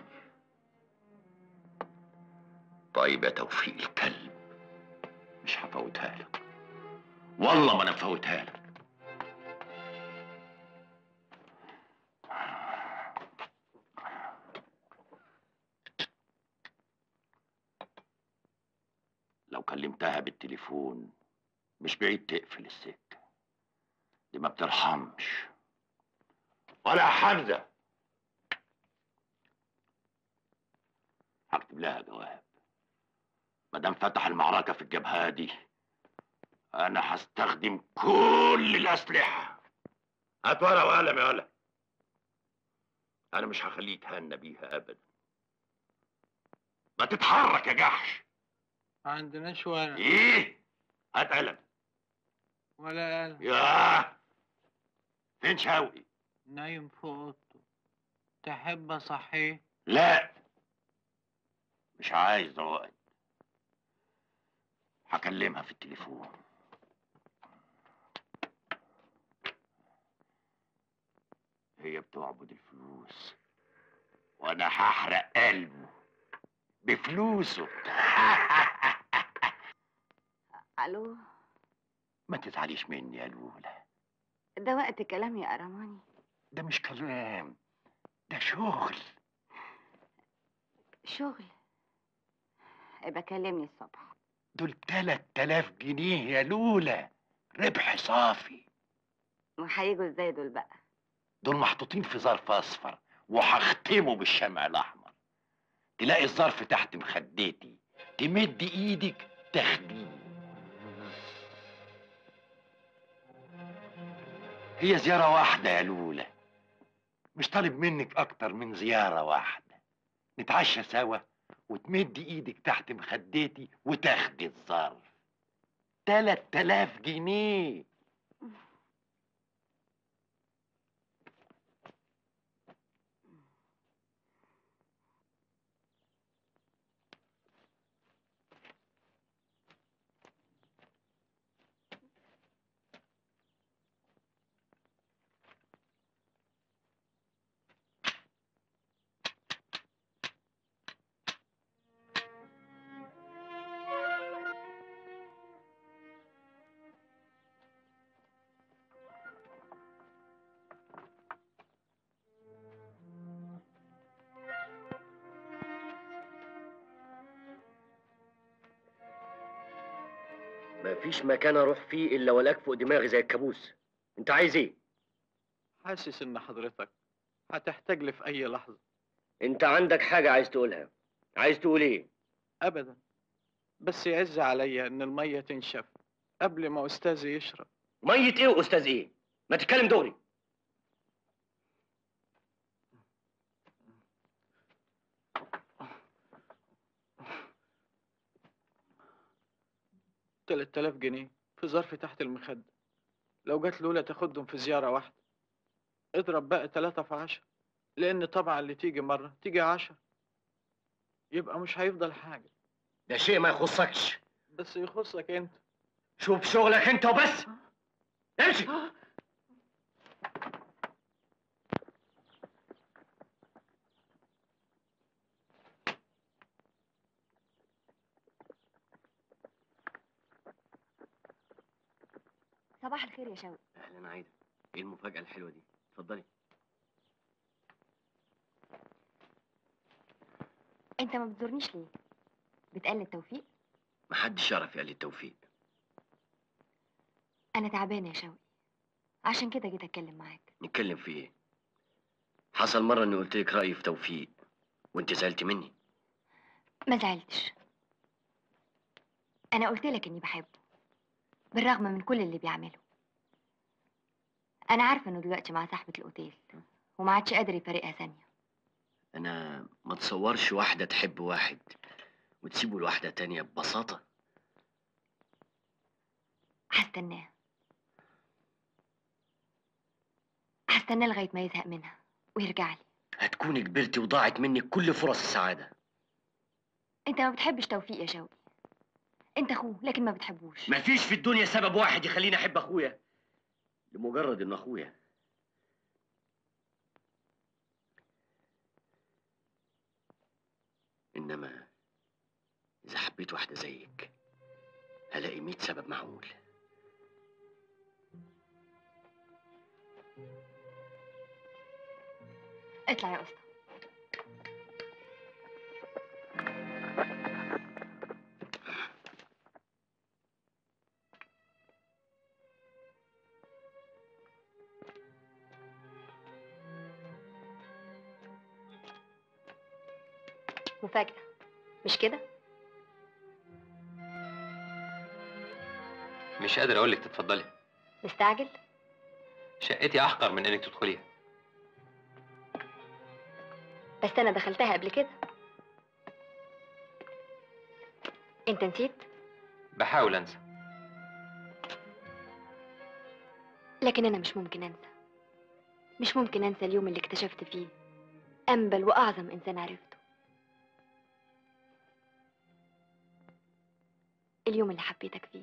C: طيب يا توفيق الكلب، مش هفوتها لك، والله ما انا مفوتها لك. لو كلمتها بالتليفون مش بعيد تقفل السكة دي، ما بترحمش. ولا يا حمزة، هكتب لها جواب. ما دام فتح المعركة في الجبهة دي أنا هستخدم كل الأسلحة. هات ورقة وقلم يا ولد. أنا مش هخليه يتهنى بيها أبدا. ما تتحرك يا جحش.
H: ما عندناش ورق.
C: إيه؟ هات قلم.
H: ولا قلم.
C: ياه، فين شوقي؟
H: نايم في اوضته. تحب اصحيه؟
C: لا مش عايز اقعد، هكلمها في التليفون. هي بتعبد الفلوس وانا هحرق قلبه بفلوسه.
D: الو.
C: ما تزعليش مني يا لولا،
D: ده وقت كلام يا ارماني.
C: ده مش كلام،
G: ده شغل.
D: شغل؟ ابقى كلمني الصبح.
G: دول 3000 جنيه يا لولا، ربح صافي.
D: وهيجوا ازاي دول بقى؟
G: دول محطوطين في ظرف اصفر وهختمه بالشمع الاحمر. تلاقي الظرف تحت مخدتي، تمد ايدك تاخديه. هي زيارة واحدة يا لولا، مش طالب منك اكتر من زيارة واحدة. نتعشى سوا وتمد ايدك تحت مخدتي وتاخدي الظرف. 3000 جنيه.
I: مفيش مكان اروح فيه الا ولاك فوق دماغي زي الكابوس. انت عايز ايه؟
H: حاسس ان حضرتك هتحتاج لي في اي لحظة.
I: انت عندك حاجة عايز تقولها؟ عايز تقول ايه؟
H: ابدا، بس يعز عليا ان المية تنشف قبل ما استاذي يشرب.
I: مية ايه واستاذ ايه؟ ما تتكلم دغري.
H: 3000 جنيه في ظرف تحت المخدة، لو جت لولا تاخدهم في زيارة واحدة. اضرب بقى 3 في 10، لأن طبعا اللي تيجي مرة تيجي 10، يبقى مش هيفضل حاجة.
I: ده شيء ما يخصكش.
H: بس يخصك أنت.
I: شوف شغلك أنت وبس. امشي.
F: صباح الخير يا شوقي.
I: اهلا عايده، ايه المفاجأة الحلوة دي؟ اتفضلي.
F: انت ما بتزورنيش ليه؟ بتقلد توفيق؟
I: محدش يعرف يقلد توفيق.
F: انا تعبانه يا شوقي، عشان كده جيت اتكلم معاك.
I: نتكلم في ايه؟ حصل مرة اني قلت لك رأيي في توفيق وانت زعلت مني.
F: ما زعلتش، انا قلت لك اني بحبه بالرغم من كل اللي بيعمله. انا عارفه انه دلوقتي مع صاحبه الاوتيل وما عادش قادر يفارقها ثانيه.
I: انا ما تصورش واحدة تحب واحد وتسيبه لواحدة تانية ببساطة.
F: هستناه لغايه ما يزهق منها ويرجع لي.
I: هتكوني كبرتي وضاعت منك كل فرص السعادة.
F: انت ما بتحبش توفيق يا شوقي، انت اخوه لكن ما بتحبوش.
I: مفيش في الدنيا سبب واحد يخليني احب اخويا لمجرد انه اخويا. انما اذا حبيت واحدة زيك هلاقي 100 سبب معقول.
F: اطلع يا اسطى. مفاجأة مش كده؟
B: مش قادر اقول لك تتفضلي.
F: مستعجل؟
B: شقتي احقر من انك تدخليها.
F: بس انا دخلتها قبل كده. انت نسيت؟
B: بحاول انسى.
F: لكن انا مش ممكن انسى. مش ممكن انسى اليوم اللي اكتشفت فيه انبل واعظم انسان عرفته. اليوم اللي حبيتك فيه.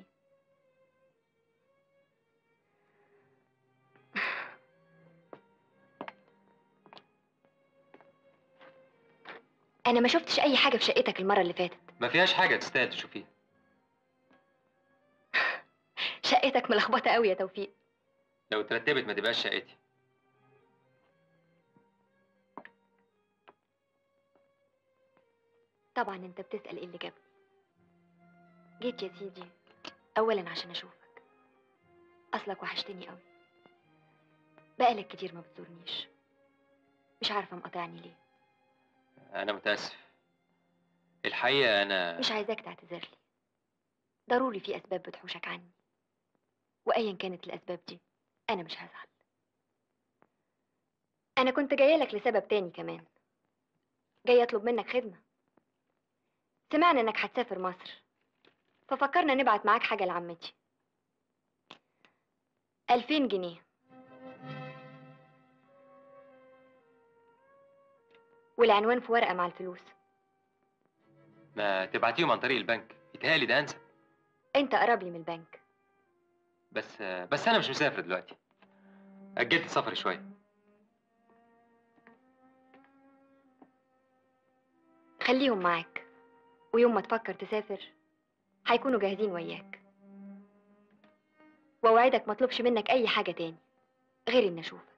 F: انا ما شفتش اي حاجه في شقتك المره اللي فاتت.
B: ما فيهاش حاجه تستاهل تشوفيها.
F: شقتك ملخبطه قوي يا توفيق.
B: لو اترتبت ما تبقاش شقتي.
F: طبعا انت بتسأل ايه اللي جابني. جيت يا سيدي اولا عشان اشوفك، اصلك وحشتني قوي، بقالك كتير ما بتزورنيش، مش عارفه مقاطعني ليه.
B: انا متاسف الحقيقه. انا
F: مش عايزاك تعتذر لي، ضروري في اسباب بتحوشك عني، وايا كانت الاسباب دي انا مش هزعل. انا كنت جايه لك لسبب تاني كمان، جايه اطلب منك خدمه. سمعنا انك هتسافر مصر، ففكرنا نبعت معاك حاجه لعمتي. 2000 جنيه والعنوان في ورقه مع الفلوس.
B: ما تبعتيهم عن طريق البنك، يتهيألي ده انسب.
F: انت قرب لي من البنك.
B: بس انا مش مسافر دلوقتي، اجلت سفري شويه.
F: خليهم معاك، ويوم ما تفكر تسافر هيكونوا جاهزين وياك. واوعدك ما اطلبش منك اي حاجه تاني غير اني اشوفك.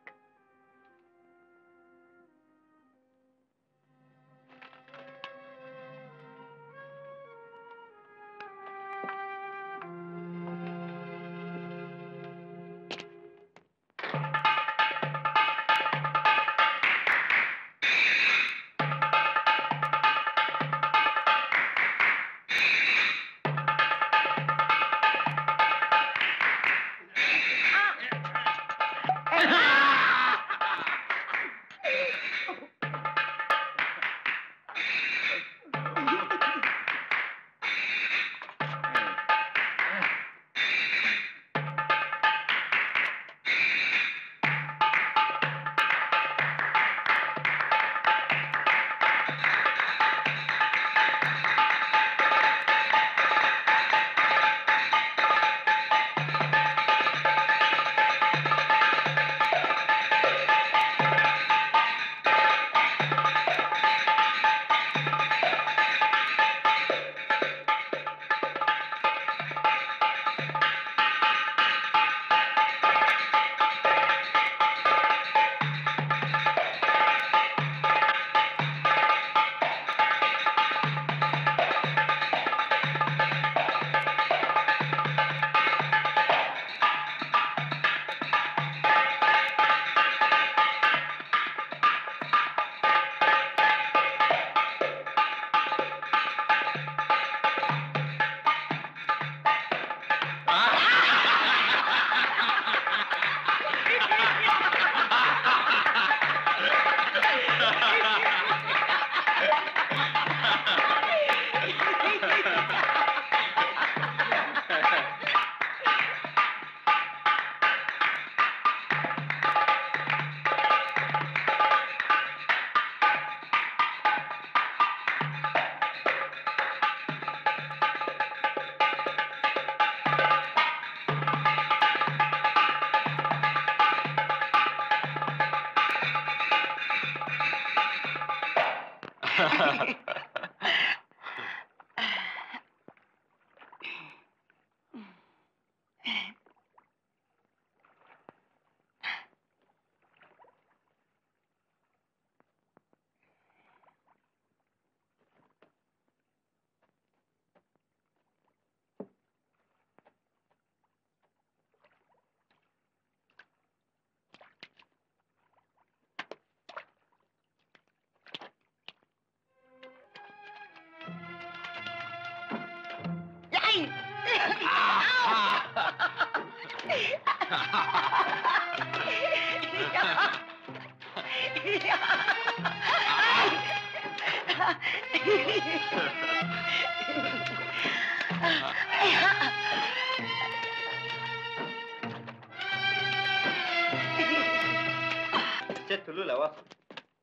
N: ست لولا وصلت.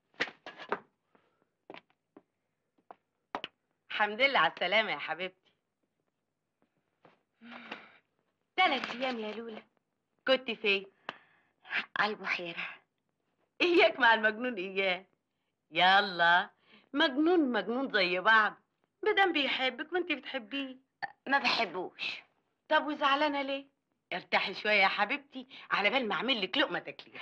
O: الحمد لله على السلامة يا حبيبتي. 3 أيام يا لولا. كنت فين؟
D: على البحيرة.
O: إياك مع المجنون إياه. يلا مجنون مجنون زي بعض، مادام بيحبك وانت بتحبيه.
D: ما بحبوش.
O: طب وزعلانة ليه؟ ارتاحي شوية يا حبيبتي على بال ما أعمل لك لقمة تاكليها.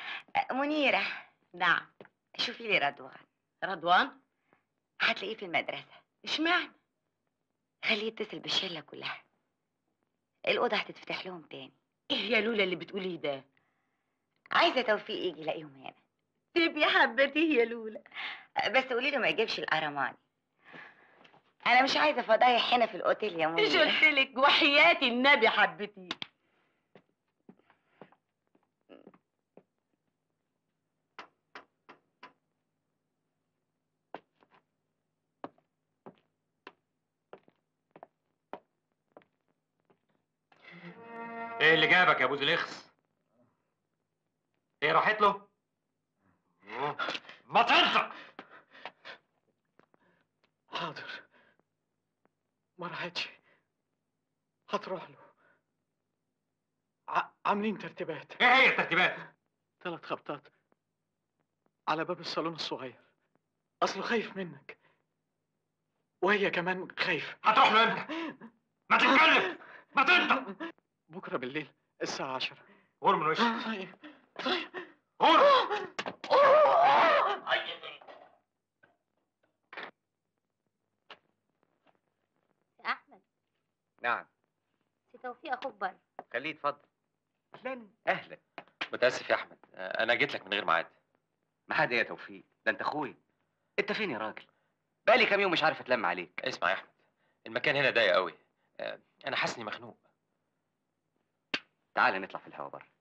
D: منيرة.
O: نعم.
D: شوفي لي رضوان.
O: رضوان؟
D: هتلاقيه في المدرسة.
O: اشمعنى؟
D: خليه يتصل بالشله كلها، الاوضه هتتفتح لهم تاني.
O: ايه يا لولا اللي بتقوليه ده؟
D: عايزه توفيق يجي يلاقيهم هنا.
O: طيب يا حبتي يا لولا،
D: بس قولي له ما يجيبش القرماني، انا مش عايزه فضايح هنا في الاوتيل يا
O: مش
D: منير.
O: قلت لك وحياة النبي حبتي.
B: ايه اللي جابك يا ابو زليخس؟ ايه راحت له؟ ما تنطق.
N: حاضر، ما راحتش، هتروح له. عاملين ترتيبات.
B: ايه هي الترتيبات؟
N: 3 خبطات على باب الصالون الصغير، اصله خايف منك وهي كمان خايفه.
B: هتروح له امتى؟ ما تتكلم، ما تنطق.
N: بكره بالليل الساعه 10.
B: غور من وشك.
N: طيب
B: غور.
P: احمد،
A: نعم.
P: سي توفيق اخوك بره.
A: خليه يتفضل. اهلا اهلا.
B: متاسف يا احمد، انا جيت لك من غير ميعاد.
A: ميعاد ايه يا توفيق؟ ده انت اخويا. انت فين يا راجل؟ بقالي كام يوم مش عارف اتلم عليك.
B: اسمع يا احمد، المكان هنا ضيق قوي، انا حاسس اني مخنوق.
A: تعال نطلع في الهوا بره.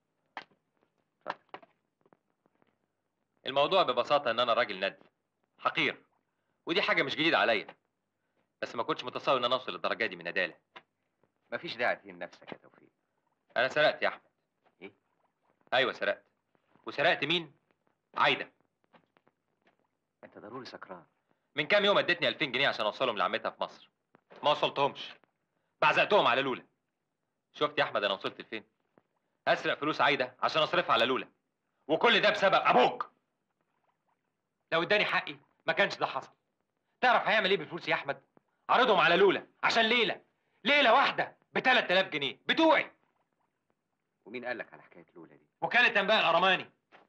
B: الموضوع ببساطه ان انا راجل ندل حقير، ودي حاجه مش جديده عليا، بس ما كنتش متصور ان انا اوصل للدرجه دي من نداله.
A: مفيش داعي تهين نفسك يا توفيق.
B: انا سرقت يا احمد.
A: ايه؟
B: ايوه سرقت. وسرقت مين؟ عايده.
A: انت ضروري سكران.
B: من كام يوم ادتني 2000 جنيه عشان اوصلهم لعمتها في مصر، ما وصلتهمش، بعزقتهم على لولا. شفت يا احمد انا وصلت لفين؟ اسرق فلوس عايده عشان اصرفها على لولا، وكل ده بسبب ابوك. لو اداني حقي ما كانش ده حصل. تعرف هيعمل ايه بالفلوس يا احمد؟ عرضهم على لولا عشان ليله واحده ب 3000 جنيه بتوعي.
A: ومين قال لك على حكايه لولا دي؟
B: وكاله انباء الارماني.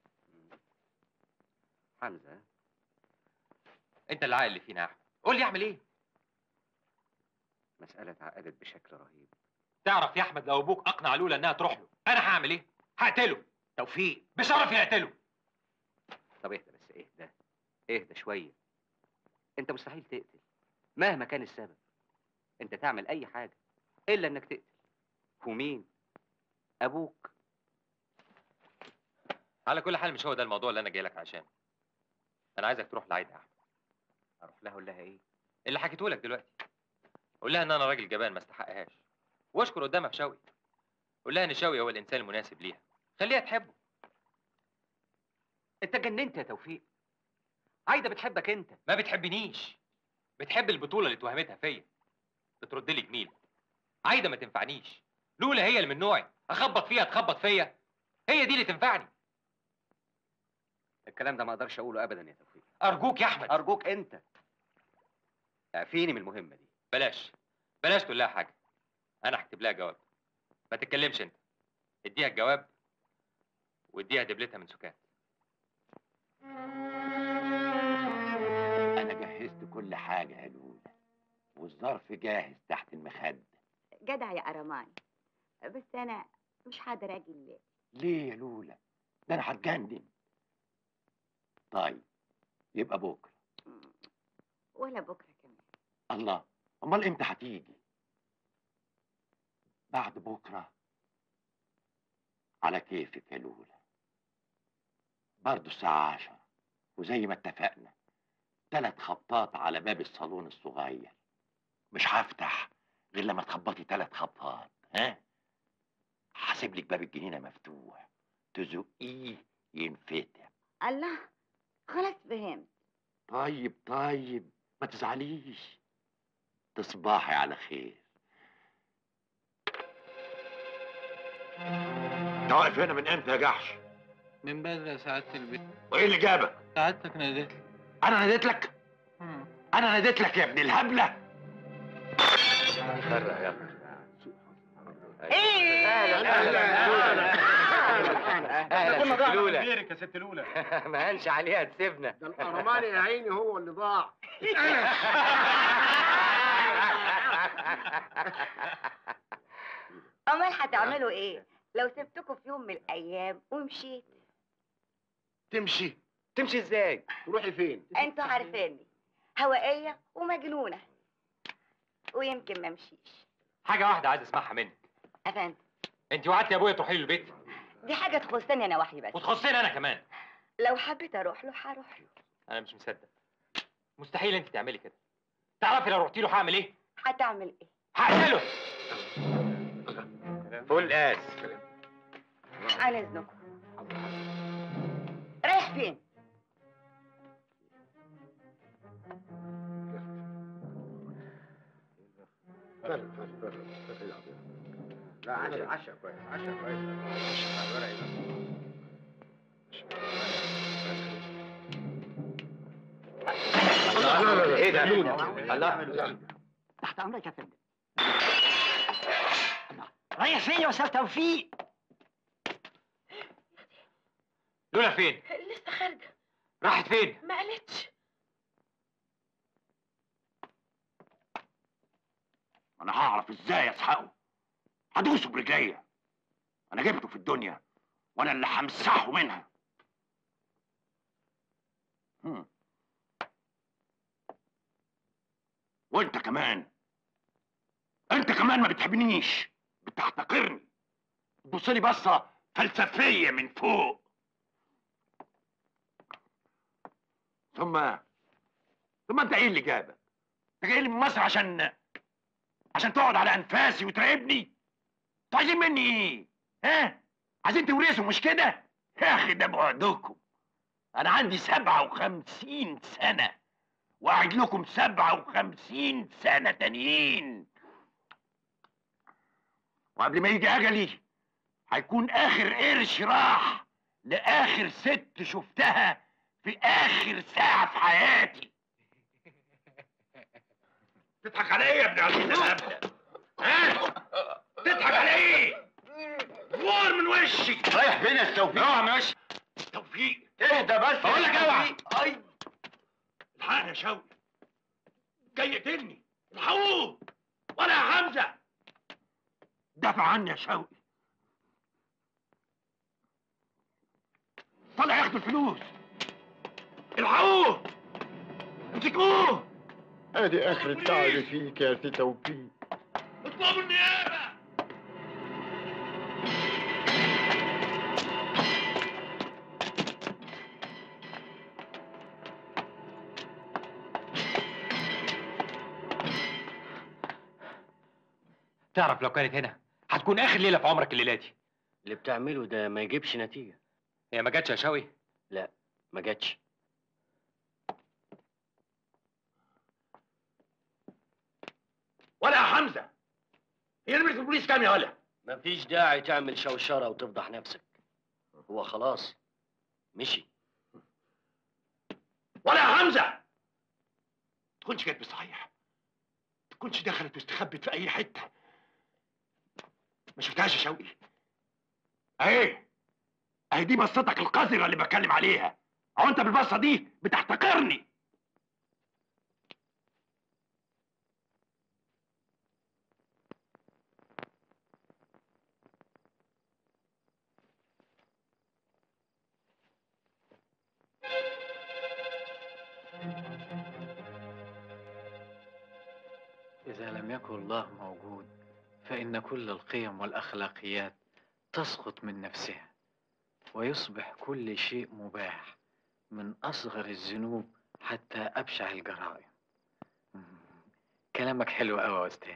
A: حمزه،
B: انت اللي عاقل اللي فينا يا احمد، قول لي اعمل ايه؟
A: مساله اتعقدت بشكل رهيب.
B: تعرف يا احمد لو ابوك اقنع لولا انها تروح له، انا هعمل ايه؟ هقتله.
A: توفيق
B: بشرفي هقتله.
A: طب اهدى بس، اهدى شويه. انت مستحيل تقتل مهما كان السبب. انت تعمل اي حاجه الا انك تقتل. ومين؟ ابوك.
B: على كل حال مش هو ده الموضوع اللي انا جاي لك عشانه. انا عايزك تروح لعايده يا احمد.
A: اروح لها اقول لها ايه؟
B: اللي حكيته لك دلوقتي. قول لها ان انا راجل جبان ما استحقهاش، واشكر قدامها في شوقي. قول لها ان شوقي هو الانسان المناسب ليها، خليها تحبه.
A: انت جننت يا توفيق. عايده بتحبك انت.
B: ما بتحبنيش، بتحب البطوله اللي اتوهمتها فيا، بترد لي جميل. عايده ما تنفعنيش، لولا هي اللي من نوعي، اخبط فيها تخبط فيا، هي دي اللي تنفعني.
A: الكلام ده ما اقدرش اقوله ابدا يا توفيق.
B: ارجوك يا احمد.
A: ارجوك انت. اعفيني من المهمه دي.
B: بلاش تقول لها حاجه، انا هكتب لها جواب. ما تتكلمش انت، اديها الجواب واديها دبلتها من سكات.
C: انا جهزت كل حاجه يا لولا، والظرف جاهز تحت المخده.
D: جدع يا قرماني، بس انا مش هقدر اجي الليل.
C: ليه يا لولا؟ ده انا هتجنن. طيب يبقى بكره.
D: ولا بكره كمان.
C: الله، امال امتى هتيجي؟ بعد بكره. على كيفك يا لولا، برضه الساعه 10، وزي ما اتفقنا 3 خبطات على باب الصالون الصغير. مش هفتح غير لما تخبطي 3 خبطات. ها؟ هسيب لك باب الجنينه مفتوح، تزقيه ينفتح.
D: الله، خلاص فهمت.
C: طيب ما تزعليش. تصبحي على خير. انت واقف هنا من امتى يا جحش؟
H: من بدري يا سعادة البيت.
C: وايه اللي جابك؟
H: سعادتك ناديت لي.
C: انا ناديت لك؟ انا ناديت لك يا ابن الهبله؟
A: فرق يلا.
O: ايه؟
A: اهلا اهلا
K: كنا
A: ست
K: ضاعنا من
A: لولا.
K: غيرك يا ست لولا.
A: ما هنش عليها تسيبنا.
K: ده القرماني يا عيني هو اللي ضاع.
D: امال هتعملوا ايه لو سبتكم في يوم من الايام ومشيت؟
K: تمشي ازاي؟ تروحي فين؟
D: انتوا عارفيني هوائيه ومجنونه، ويمكن ما امشيش.
B: حاجه واحده عايز اسمعها منك.
D: افندم،
B: انت وعدتي ابويا تروحي له البيت
D: دي حاجه تخصني انا وحدي بس.
B: وتخصني انا كمان.
D: لو حبيت اروح له هروح له.
B: انا مش مصدق. مستحيل انت تعملي كده. تعرفي لو رحتي له هعمل ايه؟
D: هتعمل ايه؟
B: هقتله.
A: فول قاس.
D: عن اذنكم. رايح فين؟
K: لا عشا كويس، عشا كويس.
A: الله، ايه ده؟ الله،
J: تحت امرك يا فندم. رايح فين يا استاذ توفيق؟
B: لولا فين؟
O: لسه خارجه.
B: راحت فين؟
O: ما قالتش.
C: انا هعرف ازاي اسحقه. هدوسه برجليا. انا جبته في الدنيا وانا اللي همسحه منها. وانت كمان ما بتحبنيش، بتحتقرني، بتبصلي بصه فلسفيه من فوق. ثم انت ايه اللي جابك؟ انت جاي لي من مصر عشان تقعد على انفاسي وتراقبني؟ انتوا عايزين مني ايه؟ ها؟ عايزين تورثوا مش كده؟ يا اخي ده بعدكم. انا عندي 57 سنه وقاعد لكم 57 سنه تانيين، وقبل ما يجي اجلي هيكون اخر قرش راح لاخر ست شفتها في اخر ساعه في حياتي. تضحك على ايه يا ابن عزيز الهبله؟ ها؟ تضحك على ايه؟ غور من وشي.
G: رايح فين يا توفيق؟
C: اوعى من وشي. توفيق
G: اهدى بس.
C: بقول لك اوعى. اي الحقني يا شوقي، جاي يقتلني. الحقوه ولا يا حمزه. دافع عني يا شوقي. طلع ياخدوا الفلوس. الحقوه، امسكوه.
K: ادي اخر تعبي فيك يا سي توفيق.
C: اطلبوا النيابه.
B: تعرف لو كانت هنا هتكون اخر ليله في عمرك الليله دي.
I: اللي بتعمله ده ما يجيبش نتيجه.
B: هي ما جاتش يا شوقي؟
I: لا ما جاتش.
C: ولا يا حمزه، هي نمره البوليس كام يا ولا؟
I: مفيش داعي تعمل شوشره وتفضح نفسك. هو خلاص مشي.
C: ولا يا حمزه، تكونش جت بصحيح، تكونش دخلت واستخبت في اي حته. ما شفتهاش يا شوقي؟ اهي دي بصتك القذره اللي بتكلم عليها. اهو انت بالبصه دي بتحتقرني.
H: إذا لم يكن الله موجود فإن كل القيم والأخلاقيات تسقط من نفسها، ويصبح كل شيء مباح من أصغر الذنوب حتى أبشع الجرائم. كلامك حلو أوي يا أستاذ.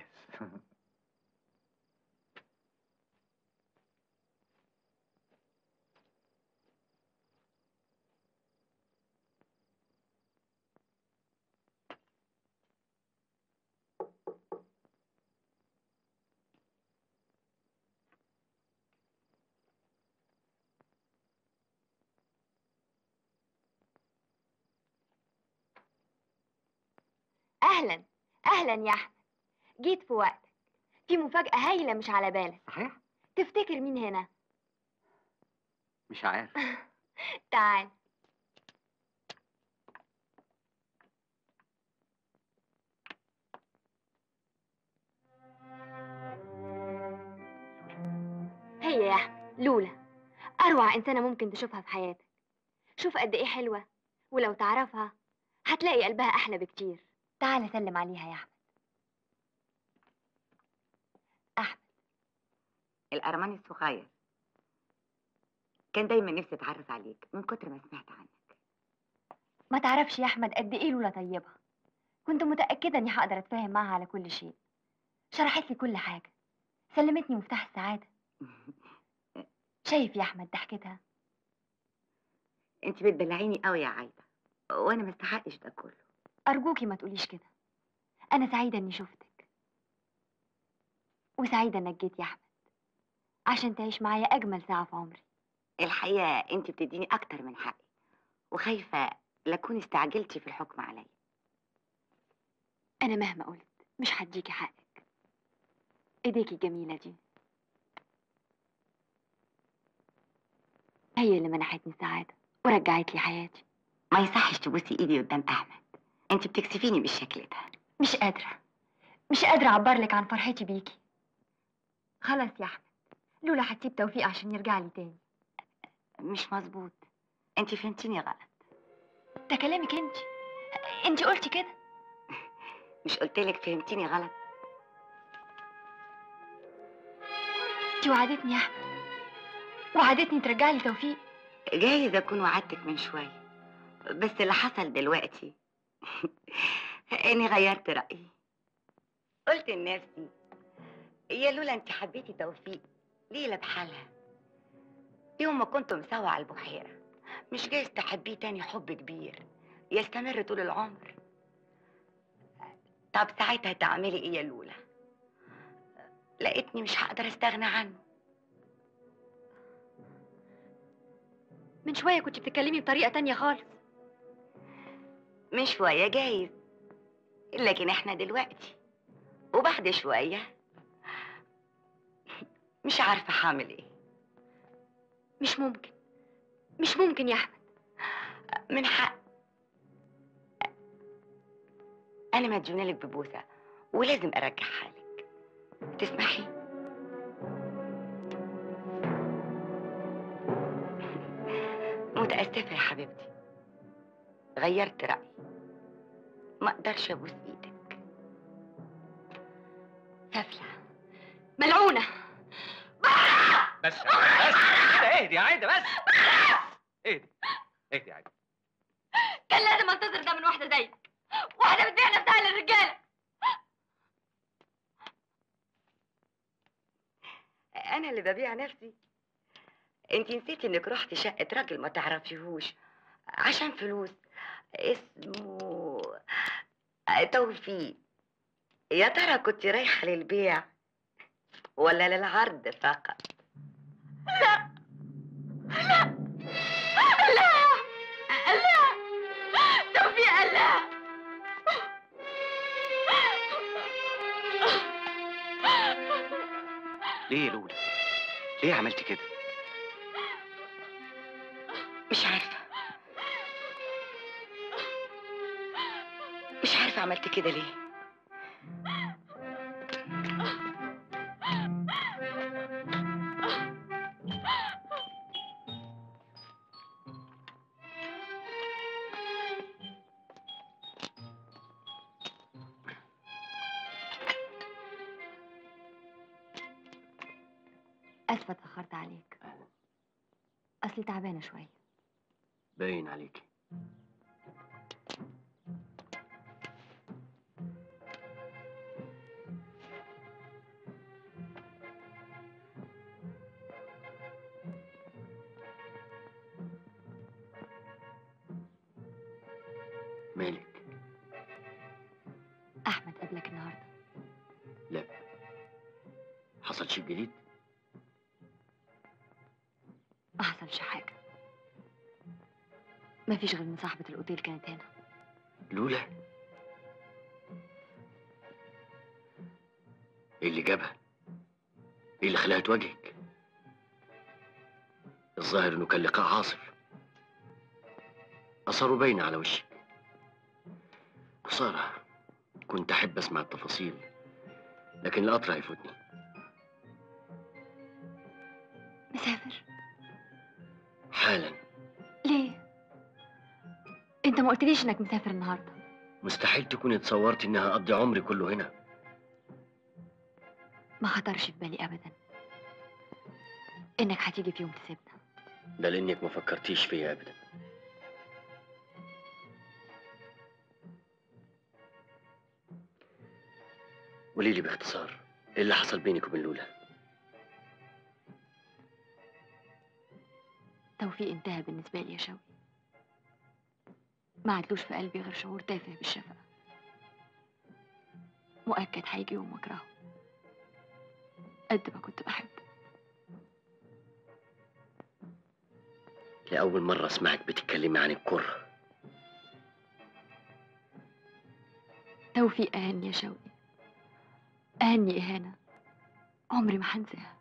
F: أهلا أهلا يا أحمد، جيت في وقتك. في مفاجأة هايلة مش على بالك.
J: صحيح؟
F: تفتكر مين هنا؟
A: مش عارف.
F: تعال. هي يا احمد لولا اروع انسانه ممكن تشوفها في حياتك. شوف قد ايه حلوه، ولو تعرفها هتلاقي قلبها احلى بكتير. تعال سلم عليها يا احمد.
D: احمد الارماني الصغير كان دايما نفسي اتعرف عليك من كتر ما سمعت عنك.
F: ما تعرفش يا احمد قد ايه لولا طيبه. كنت متاكده اني هقدر اتفاهم معاها على كل شيء. شرحت لي كل حاجه، سلمتني مفتاح السعاده. شايف يا احمد ضحكتها؟
D: انت بتدلعيني قوي يا عايده، وانا ما استحقش ده كله.
F: ارجوكي ما تقوليش كده. انا سعيده اني شفتك، وسعيده انك جيت يا احمد عشان تعيش معايا اجمل ساعه في عمري.
D: الحقيقه انت بتديني اكتر من حقي، وخايفه لاكون استعجلتي في الحكم عليا.
F: انا مهما قلت مش هديكي حقك. ايديكي الجميله دي هي اللي منحتني السعاده ورجعت لي حياتي.
D: ما يصحش تبوسي ايدي قدام احمد، انت بتكسفيني بالشكل ده.
F: مش قادره اعبر لك عن فرحتي بيكي. خلاص يا احمد، لولا هتسيب توفيق عشان يرجع لي تاني.
D: مش مظبوط، انت فهمتيني غلط.
F: ده كلامك انت قلتي كده.
D: مش قلتلك فهمتيني غلط؟
F: انت وعدتني يا احمد، وعدتني ترجع لي توفيق.
D: جايز اكون وعدتك من شويه، بس اللي حصل دلوقتي اني غيرت رايي. قلت لنفسي يا لولا انت حبيتي توفيق ليلة بحالها يوم ما كنتم سوا على البحيره، مش جايز تحبيه تاني حب كبير يستمر طول العمر. طب ساعتها تعملي ايه يا لولا؟ لقيتني مش هقدر استغنى عنه.
F: من شويه كنت بتتكلمي بطريقه تانية خالص.
D: من شويه جايز، لكن احنا دلوقتي وبعد شويه مش عارفه هعمل ايه.
F: مش ممكن يا احمد.
D: من حق انا مديونه لك ببوسه ولازم ارجعها لك. تسمحي؟ متاسفه يا حبيبتي، غيرت رايي، ما اقدرش ابوس ايدك.
F: سافله ملعونه.
A: بس اهدي يا عايده، بس اهدي يا عايده.
F: كان لازم انتظر ده من واحده زيك، واحده بتبيع نفسها للرجاله.
D: انا اللي ببيع نفسي؟ انت نسيتي انك رحتي شقه راجل ما تعرفيهوش عشان فلوس، اسمه توفيق. يا ترى كنت رايحه للبيع ولا للعرض فقط؟
F: لا لا لا توفيق لا.
A: ليه يا لولا؟ ليه عملتي كده؟
D: مش عارفه عملت كده ليه.
F: اسفه اتاخرت عليك، اصلي تعبانه شويه.
I: باين عليكي. مالك؟
F: احمد قابلك النهارده؟
I: لا. حصل شيء جديد؟
F: ما حصلش حاجه، ما فيش غير ان صاحبه الاوتيل كانت هنا.
I: لولا؟ ايه اللي جابها؟ ايه اللي خلاها تواجهك؟ الظاهر انه كان لقاء عاصف، اثره باينه على وشك. خساره، كنت احب اسمع التفاصيل لكن القطر هيفوتني.
F: مسافر؟
I: حالا.
F: ليه؟ انت ما قلتليش انك مسافر النهارده.
I: مستحيل تكوني اتصورت اني هقضي عمري كله هنا.
F: ما خطرش في بالي ابدا انك هتيجي في يوم تسيبنا.
I: ده لانك ما فكرتيش فيا ابدا. قولي لي باختصار ايه اللي حصل بينك وبين لولا؟
F: توفيق انتهى بالنسبه لي يا شوقي. ما عدلوش في قلبي غير شعور تافه بالشفقه. مؤكد هيجي يوم اكرهه قد ما كنت بحبه.
I: لأول مرة اسمعك بتتكلمي عن الكره.
F: توفيق اهاني يا شوقي، اهاني اهانه عمري ما هنساها.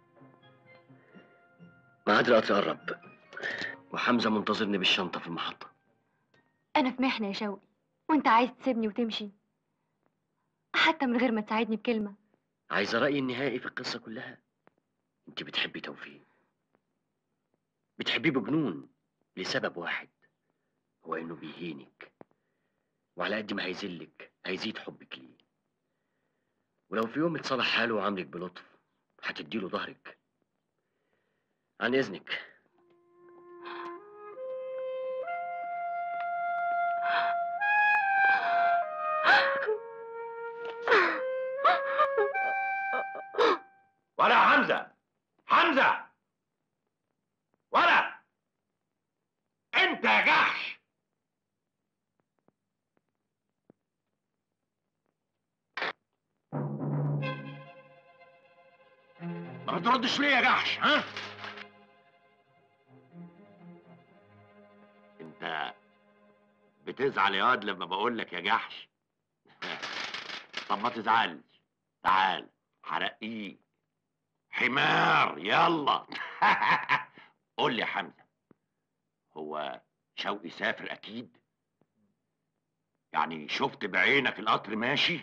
I: ميعاد القطر قرب وحمزة منتظرني بالشنطة في المحطة.
F: انا في محنه يا شوقي وانت عايز تسيبني وتمشي حتى من غير ما تساعدني بكلمه.
I: عايزة رأيي النهائي في القصة كلها؟ انت بتحبي توفيق، بتحبيه بجنون لسبب واحد، هو انه بيهينك، وعلى قد ما هيذلك هيزيد حبك ليه. ولو في يوم اتصلح حاله وعاملك بلطف هتديله ظهرك. عن اذنك.
G: ولا حمزة، حمزة، ولا انت يا جحش. ما بتردش ليه يا جحش؟ ها؟ انت بتزعل يا واد لما بقول لك يا جحش؟ طب ما تزعلش، تعال حرقيه حمار يلا. قول لي يا حمزة، هو شوقي سافر اكيد؟ يعني شفت بعينك القطر ماشي؟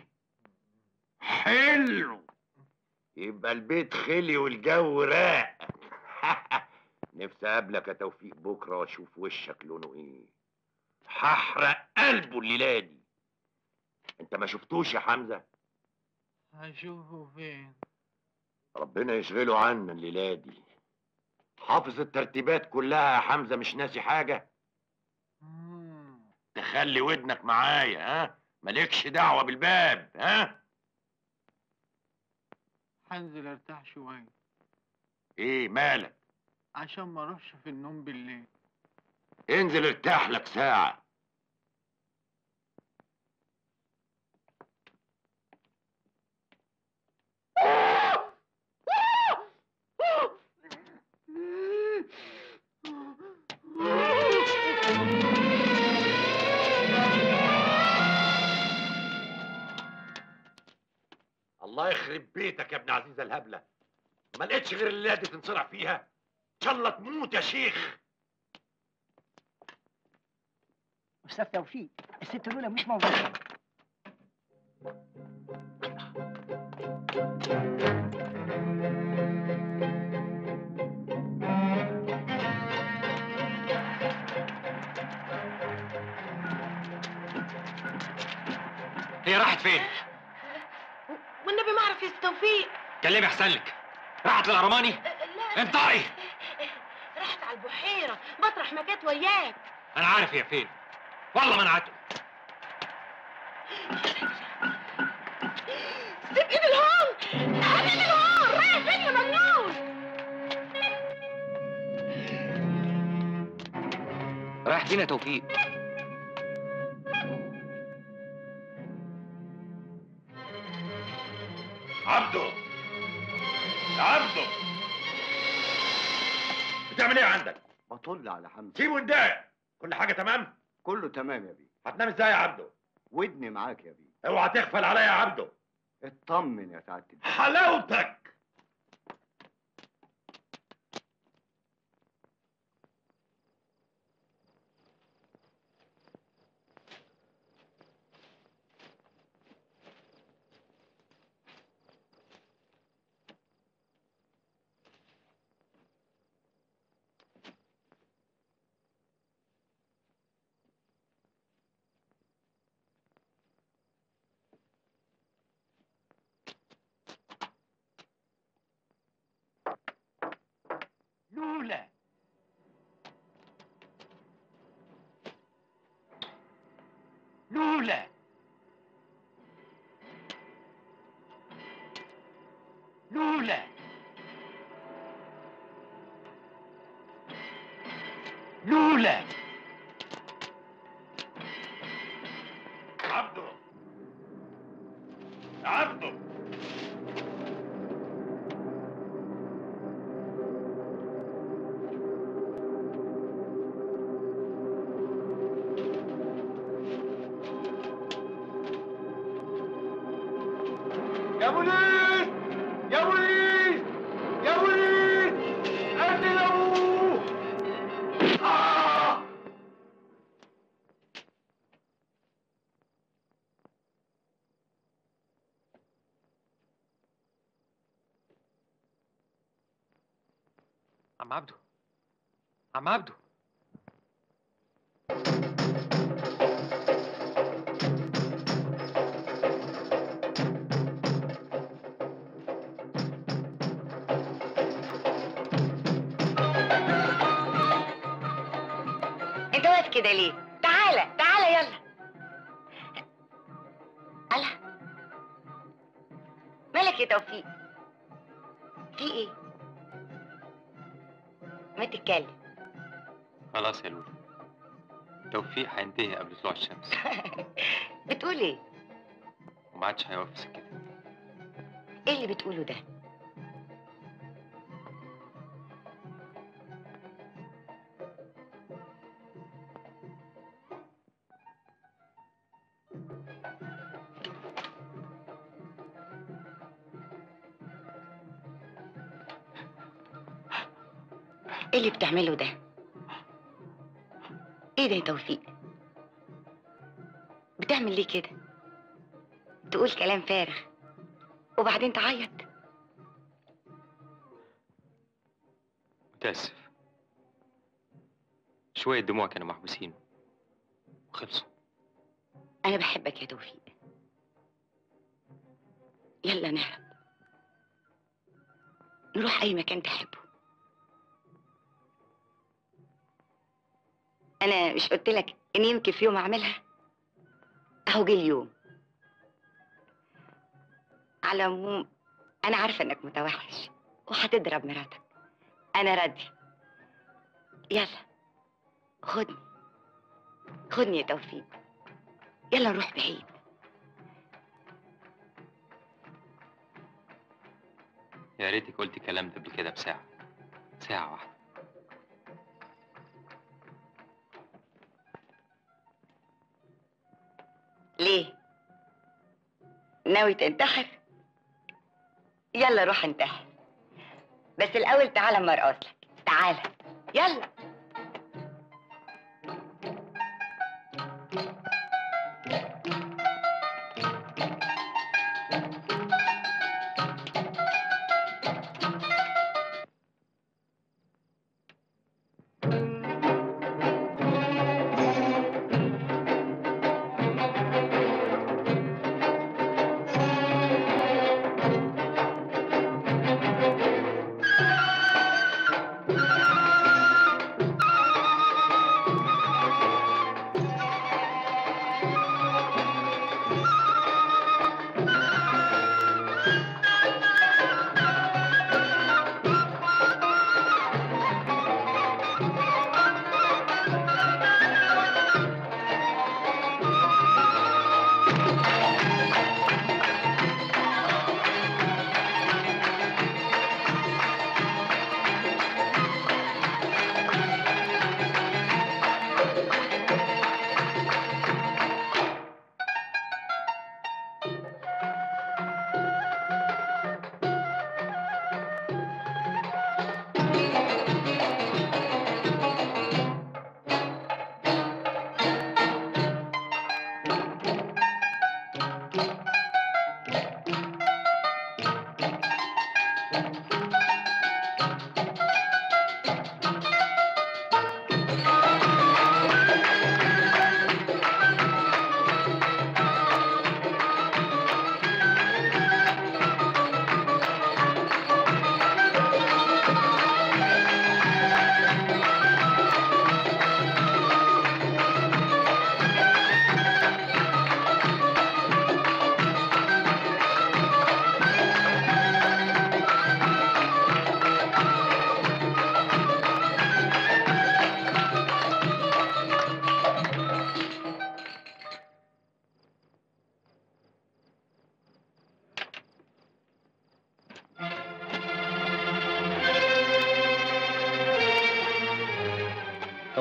G: حلو، يبقى البيت خلي والجو راق. نفسي اقابلك يا توفيق بكره واشوف وشك لونه ايه. هحرق قلبه الليله دي. انت ما شفتوش يا حمزه؟
H: هشوفه فين؟
G: ربنا يشغله عنا الليله دي. حافظ الترتيبات كلها يا حمزه، مش ناسي حاجه؟ تخلي ودنك معايا، ها؟ مالكش دعوه بالباب، ها؟
H: هنزل ارتاح شويه.
G: ايه مالك؟
H: عشان ما اروحش في النوم بالليل.
G: انزل ارتاح لك ساعه. الله يخرب بيتك يا ابن عزيزه الهبله، ما لقيتش غير الليله دي تنصرع فيها؟ ان شاء الله تموت يا شيخ.
J: استاذ توفيق، الست لولا مش موجوده.
B: هي راحت فين؟
O: والنبي ما اعرف يا أستاذ توفيق.
B: كلمي احسن لك. راحت للأرماني؟
O: لا
B: انطقي.
O: راحت على البحيره مطرح ما كانت وياك.
B: انا عارف هي فين، والله ما انا عارف.
O: سيب ايدي الهون، سيب ايدي الهون، رايح فين يا مجنون؟
A: رايح فين يا توفيق؟
G: عبده، يا عبده، بتعمل ايه عندك؟
K: بطل على حمزه.
G: سيبه يندهق. كل حاجه تمام؟
K: كله تمام يا بيه.
G: هتنام ازاي يا عبده؟
K: ودني معاك يا بيه.
G: اوعى تغفل عليا يا عبده.
K: اطمن يا سعاده البيه.
G: حلاوتك. لولا عبده عبده
K: يا بوليس يا بوليس يا بوليس قتل ابوه
B: عم عبده عم عبده
D: انت واقف كده ليه؟ تعالى تعالى يلا. الله، مالك يا توفيق؟ في ايه؟ ما تتكلم.
B: خلاص يا لولو، توفيق هينتهي قبل طلوع الشمس
D: بتقول ايه؟
B: وما عادش هيقف في سكتك.
D: ايه اللي بتقوله ده؟ ايه اللي بتعمله ده؟ ايه ده يا توفيق؟ بتعمل ليه كده؟ تقول كلام فارغ وبعدين تعيط.
B: متأسف، شوية دموع كانوا محبوسين وخلصوا.
D: انا بحبك يا توفيق، يلا نهرب نروح اي مكان تحبه. انا مش قلت لك ان يمكن في يوم اعملها؟ اهو جه اليوم. على العموم انا عارفه انك متوحش وهتضرب مراتك، انا راضيه. يلا خدني خدني يا توفيق، يلا نروح بعيد.
B: يا ريتك قلتي الكلام ده قبل كده بساعة، ساعة واحدة.
D: ليه؟ ناوي تنتحر؟ يلا روح انتحر، بس الأول تعالى أما أرقص لك. تعالى يلا.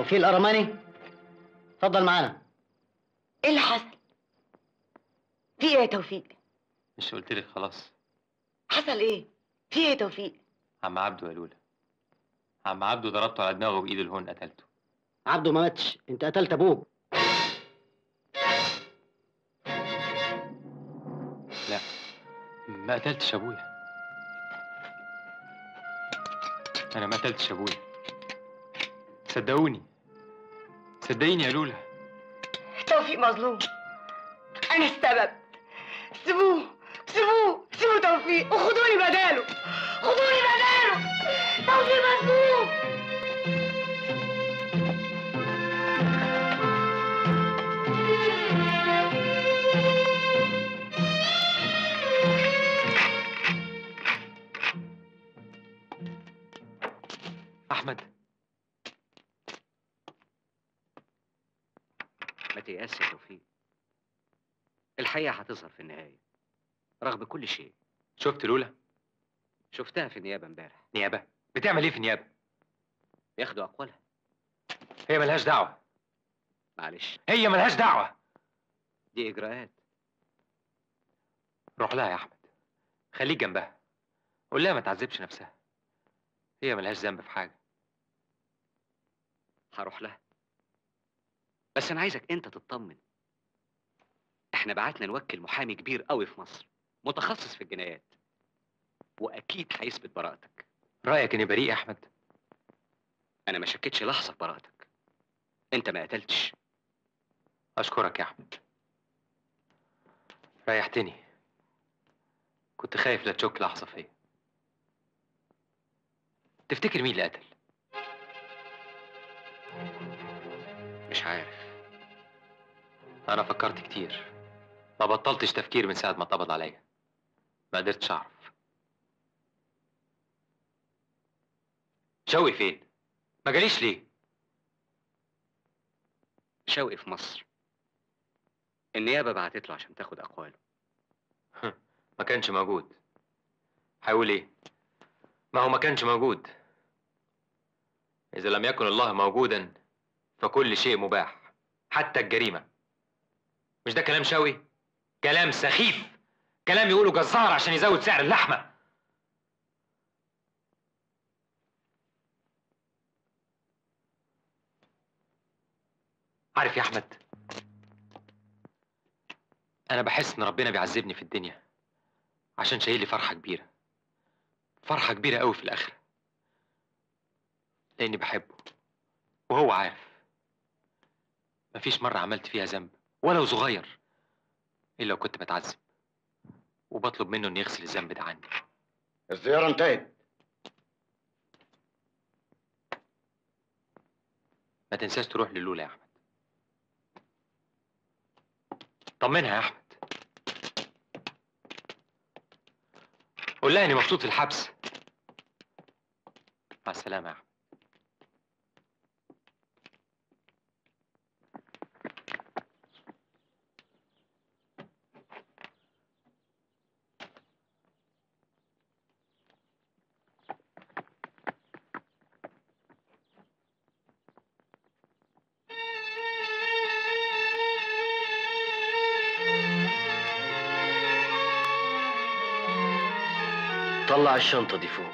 I: توفيق القرماني، اتفضل معانا.
D: ايه اللي حصل؟ في ايه يا توفيق؟
B: مش قلت لك خلاص؟
D: حصل ايه؟ في ايه يا توفيق؟
B: عم عبده يا لولا، عم عبده ضربته على دماغه بايد الهون قتلته.
I: عبده ما ماتش، انت قتلت ابوه.
B: لا، ما قتلتش ابويا. انا ما قتلتش ابويا. صدقوني، صدقيني يا لولا.
D: توفيق مظلوم، انا السبب. سيبوه سيبوه سيبوا توفيق وخدوني بداله، خدوني بداله. توفيق مظلوم.
B: احمد،
A: ما تيأس يا توفيق، الحقيقة هتظهر في النهاية رغم كل شيء.
B: شفت لولا؟
A: شفتها في النيابة امبارح.
B: نيابة؟ بتعمل ايه في النيابة؟
A: بياخدوا أقوالها.
B: هي ملهاش دعوة.
A: معلش،
B: هي ملهاش دعوة.
A: دي إجراءات.
B: روح لها يا أحمد، خليك جنبها، قول لها ما تعذبش نفسها، هي ملهاش ذنب في حاجة.
A: هروح لها، بس أنا عايزك أنت تطمن. إحنا بعتنا نوكل محامي كبير قوي في مصر، متخصص في الجنايات، وأكيد هيثبت براءتك.
B: رأيك إني بريء يا أحمد؟
A: أنا ما شكتش لحظة في براءتك، أنت ما قتلتش.
B: أشكرك يا أحمد، ريحتني. كنت خايف لا تشك لحظة فيا. تفتكر مين اللي قتل؟
A: مش عارف.
B: أنا فكرت كتير، ما بطلتش تفكير من ساعة ما اتقبض عليا، ما قدرتش أعرف. شوقي فين؟ ما جاليش ليه؟
A: شوقي في مصر، النيابة بعتت له عشان تاخد أقواله.
B: ما كانش موجود. هيقول إيه؟ ما هو ما كانش موجود. إذا لم يكن الله موجودا فكل شيء مباح، حتى الجريمة. مش ده كلام شوقي؟ كلام سخيف، كلام يقوله جزار عشان يزود سعر اللحمة. عارف يا أحمد، أنا بحس إن ربنا بيعذبني في الدنيا عشان شايل لي فرحة كبيرة، فرحة كبيرة قوي في الآخرة، لأني بحبه وهو عارف. مفيش مرة عملت فيها ذنب ولو صغير إلا وكنت بتعذب، وبطلب منه إنه يغسل الذنب ده عني.
C: الزيارة انتهت.
B: ما تنساش تروح للولا يا أحمد، طمنها يا أحمد، قول لها إني مبسوط في الحبس. مع السلامة يا أحمد.
I: طلع الشنطة دي فوق.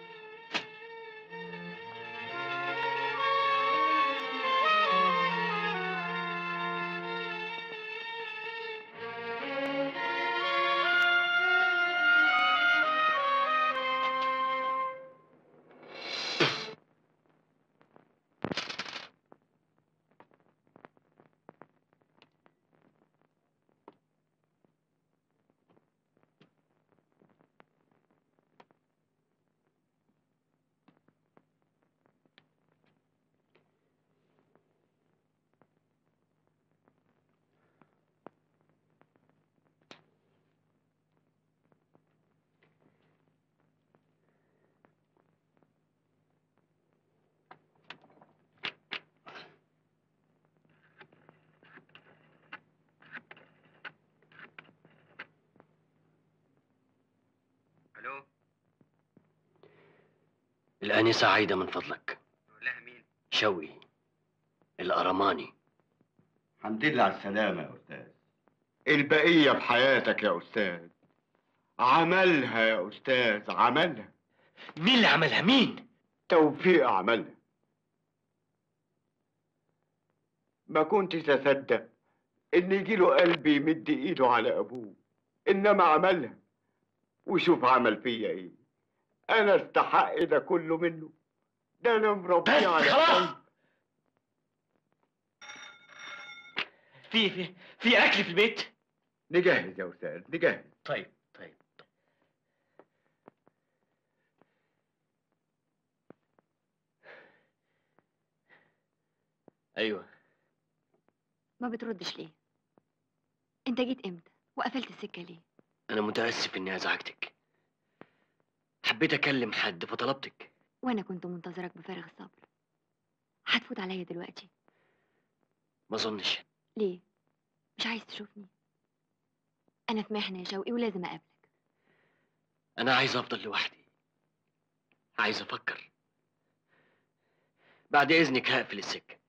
A: ألو؟
I: الآنسة عايدة من فضلك.
A: لها مين؟
I: شوقي. الأرماني.
Q: الحمد لله على السلامة يا أستاذ. البقية بحياتك يا أستاذ. عملها يا أستاذ، عملها.
I: مين اللي عملها؟ مين؟
Q: توفيق عملها. ما كنتش أصدق إن يجيله قلب يمد إيده على أبوه، إنما عملها. وشوف عمل فيا إيه. أنا استحق ده كله منه. ده أنا مربيه على
I: خلاص.
Q: قلب.
I: في أكل في البيت؟
Q: نجهز يا أستاذ، نجهز.
I: طيب. أيوه.
F: ما بتردش ليه؟ انت جيت امتى وقفلت السكه ليه؟
I: أنا متأسف إني أزعجتك. حبيت أكلم حد فطلبتك.
F: وانا كنت منتظرك بفارغ الصبر. هتفوت عليا دلوقتي؟
I: ما أظنش.
F: ليه؟ مش عايز تشوفني؟ انا في محنه يا شوقي ولازم اقابلك.
I: أنا عايز أفضل لوحدي. عايز أفكر. بعد إذنك هقفل السكة.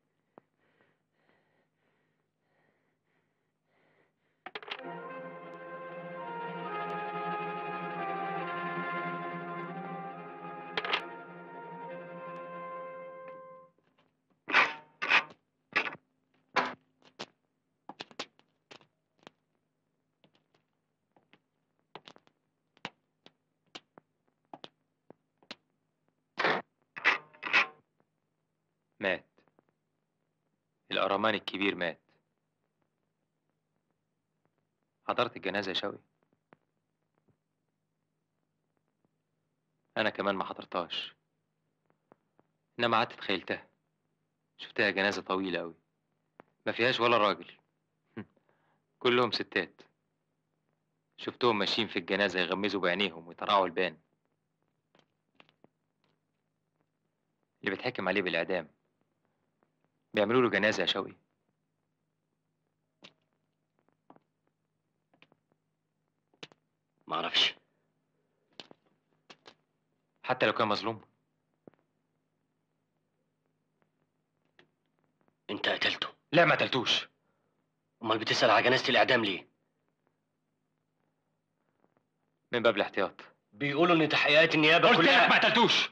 B: مات. الأرماني الكبير مات. حضرت الجنازة يا شوقي؟ أنا كمان ما حضرتهاش، إنما قعدت تخيلتها. شفتها جنازة طويلة أوي، ما فيهاش ولا راجل. كلهم ستات. شفتهم ماشيين في الجنازة يغمزوا بعينيهم ويطرقعوا البان. اللي بيتحكم عليه بالإعدام بيعملوا له جنازة يا شوقي.
I: ما أعرفش.
B: حتى لو كان مظلوم؟
I: أنت قتلته؟
B: لا، ما قتلتوش.
I: أمال بتسأل على جنازة الإعدام ليه؟
B: من باب الاحتياط.
I: بيقولوا إن تحقيقات النيابة
B: قلت
I: كلها.
B: لك ما قتلتوش.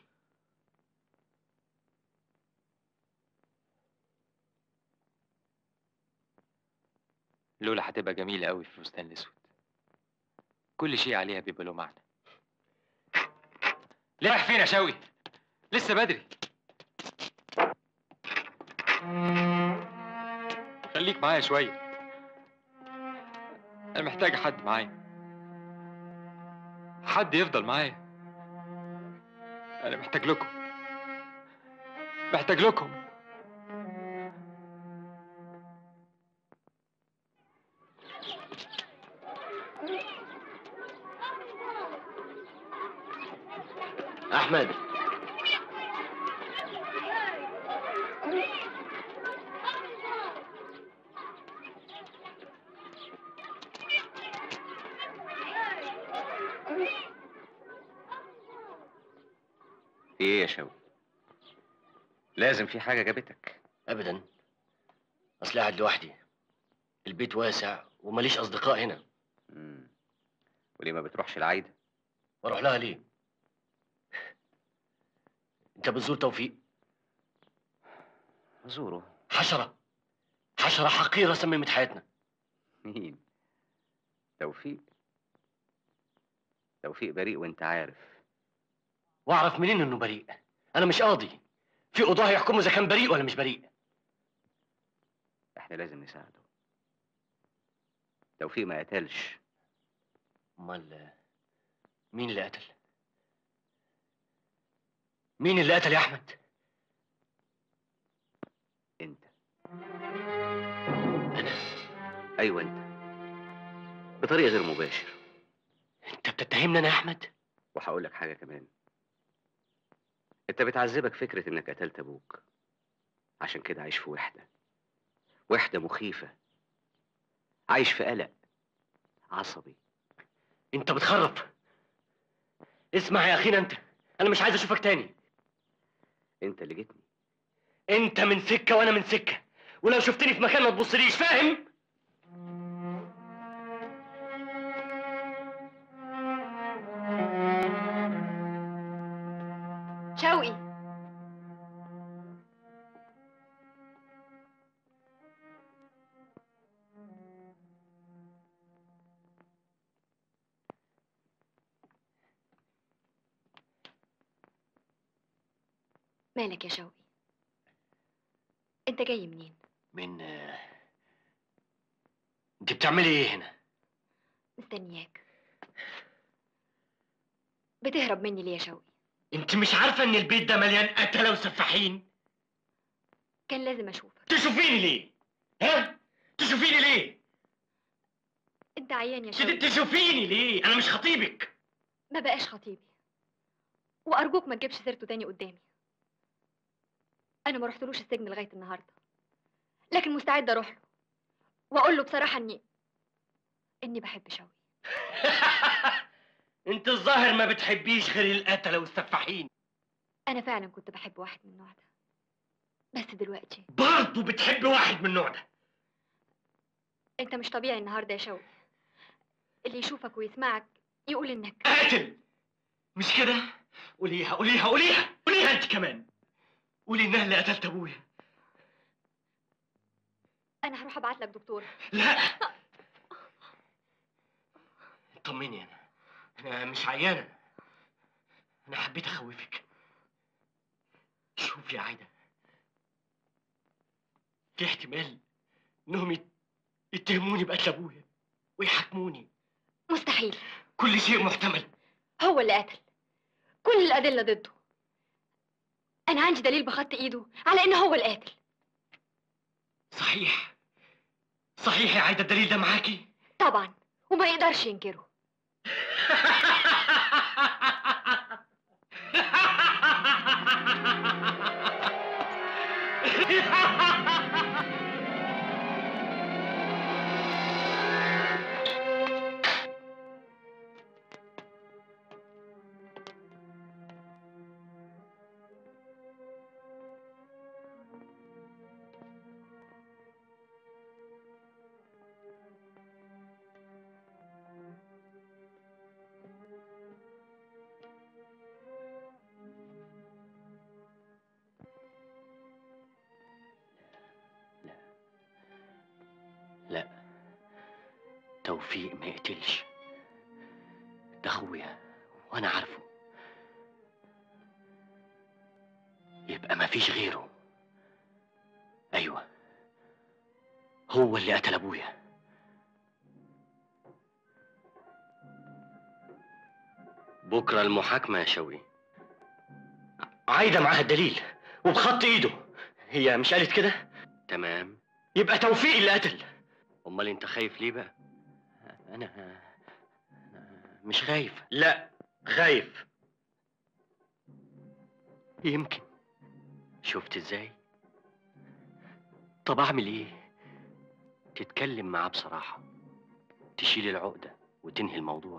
B: لولا هتبقى جميلة قوي في الفستان الأسود. كل شيء عليها بيبقى له معنى. رايح فين يا شوقي؟ لسه بدري. خليك معايا شوية. أنا محتاج حد معايا، حد يفضل معايا. أنا محتاج لكم، محتاج لكم.
I: أحمد.
A: في ايه يا شوقي؟ لازم في حاجة جابتك.
I: أبدا، أصل قاعد لوحدي. البيت واسع وماليش أصدقاء هنا.
A: وليه ما بتروحش العايدة؟
I: وأروح لها ليه؟ أنت بتزور توفيق؟
A: أزوره.
I: حشرة حقيرة سممت حياتنا.
A: مين؟ توفيق. توفيق بريء وانت عارف.
I: وأعرف منين إنه بريء؟ أنا مش قاضي. في قضاة يحكموا إذا كان بريء ولا مش بريء.
A: احنا لازم نساعده. توفيق ما قتلش.
I: أمال مين اللي قتل؟ مين اللي قتل يا أحمد؟
A: انت. ايوه انت، بطريقه غير مباشر.
I: انت بتتهمني انا يا احمد؟
A: وهقول لك حاجه كمان. انت بتعذبك فكره انك قتلت ابوك، عشان كده عايش في وحده مخيفه، عايش في قلق عصبي.
I: انت بتخرف. اسمع يا اخينا، انا مش عايز اشوفك تاني.
A: انت اللي جيتني.
I: انت من سكه وانا من سكه. ولو شفتني في مكان ما تبصليش، فاهم؟
F: شوقي، مالك يا شوقي؟ انت جاي منين؟
I: من انت بتعملي ايه هنا؟
F: مستنياك. بتهرب مني ليه يا شوقي؟
I: انت مش عارفه ان البيت ده مليان قتله وسفاحين؟
F: كان لازم اشوفك.
I: تشوفيني ليه؟ ها؟ تشوفيني ليه؟
F: انت عيان يا شوقي.
I: تشوفيني ليه؟ انا مش خطيبك.
F: ما بقاش خطيبي، وارجوك ما تجيبش سيرته تاني قدامي. انا ما رحتلوش السجن لغايه النهارده، لكن مستعده اروح له واقول له بصراحه اني بحب شوقي.
I: انت الظاهر ما بتحبيش غير القتله والسفاحين.
F: انا فعلا كنت بحب واحد من النوع ده، بس دلوقتي
I: برضه بتحب واحد من النوع ده.
F: انت مش طبيعي النهارده يا شوقي. اللي يشوفك ويسمعك يقول انك
I: قاتل، مش كده؟ قوليها قوليها قوليها قوليها انت كمان. قولي انها اللي قتلت ابويا.
F: انا هروح ابعت لك دكتور.
I: لا طمني، انا مش عيانه. انا حبيت اخوفك. شوف يا عايده، في احتمال انهم يتهموني بقتل ابويا ويحاكموني.
F: مستحيل.
I: كل شيء محتمل.
F: هو اللي قتل، كل الادله ضده. انا عندي دليل بخط ايده على ان هو القاتل.
I: صحيح صحيح يا عايده، الدليل ده معاكي؟
F: طبعا، وما يقدرش ينكره.
I: لا، توفيق ما يقتلش. ده اخويا وانا عارفه. يبقى ما فيش غيره. ايوه، هو اللي قتل ابويا. بكره المحاكمه يا شوقي. عايده معاها الدليل وبخط ايده. هي مش قالت كده؟ تمام، يبقى توفيق اللي قتل. امال انت خايف ليه بقى؟ انا مش خايف. لا، خايف. يمكن. شفت ازاي؟ طب اعمل ايه؟ تتكلم معاه بصراحة، تشيل العقدة وتنهي الموضوع.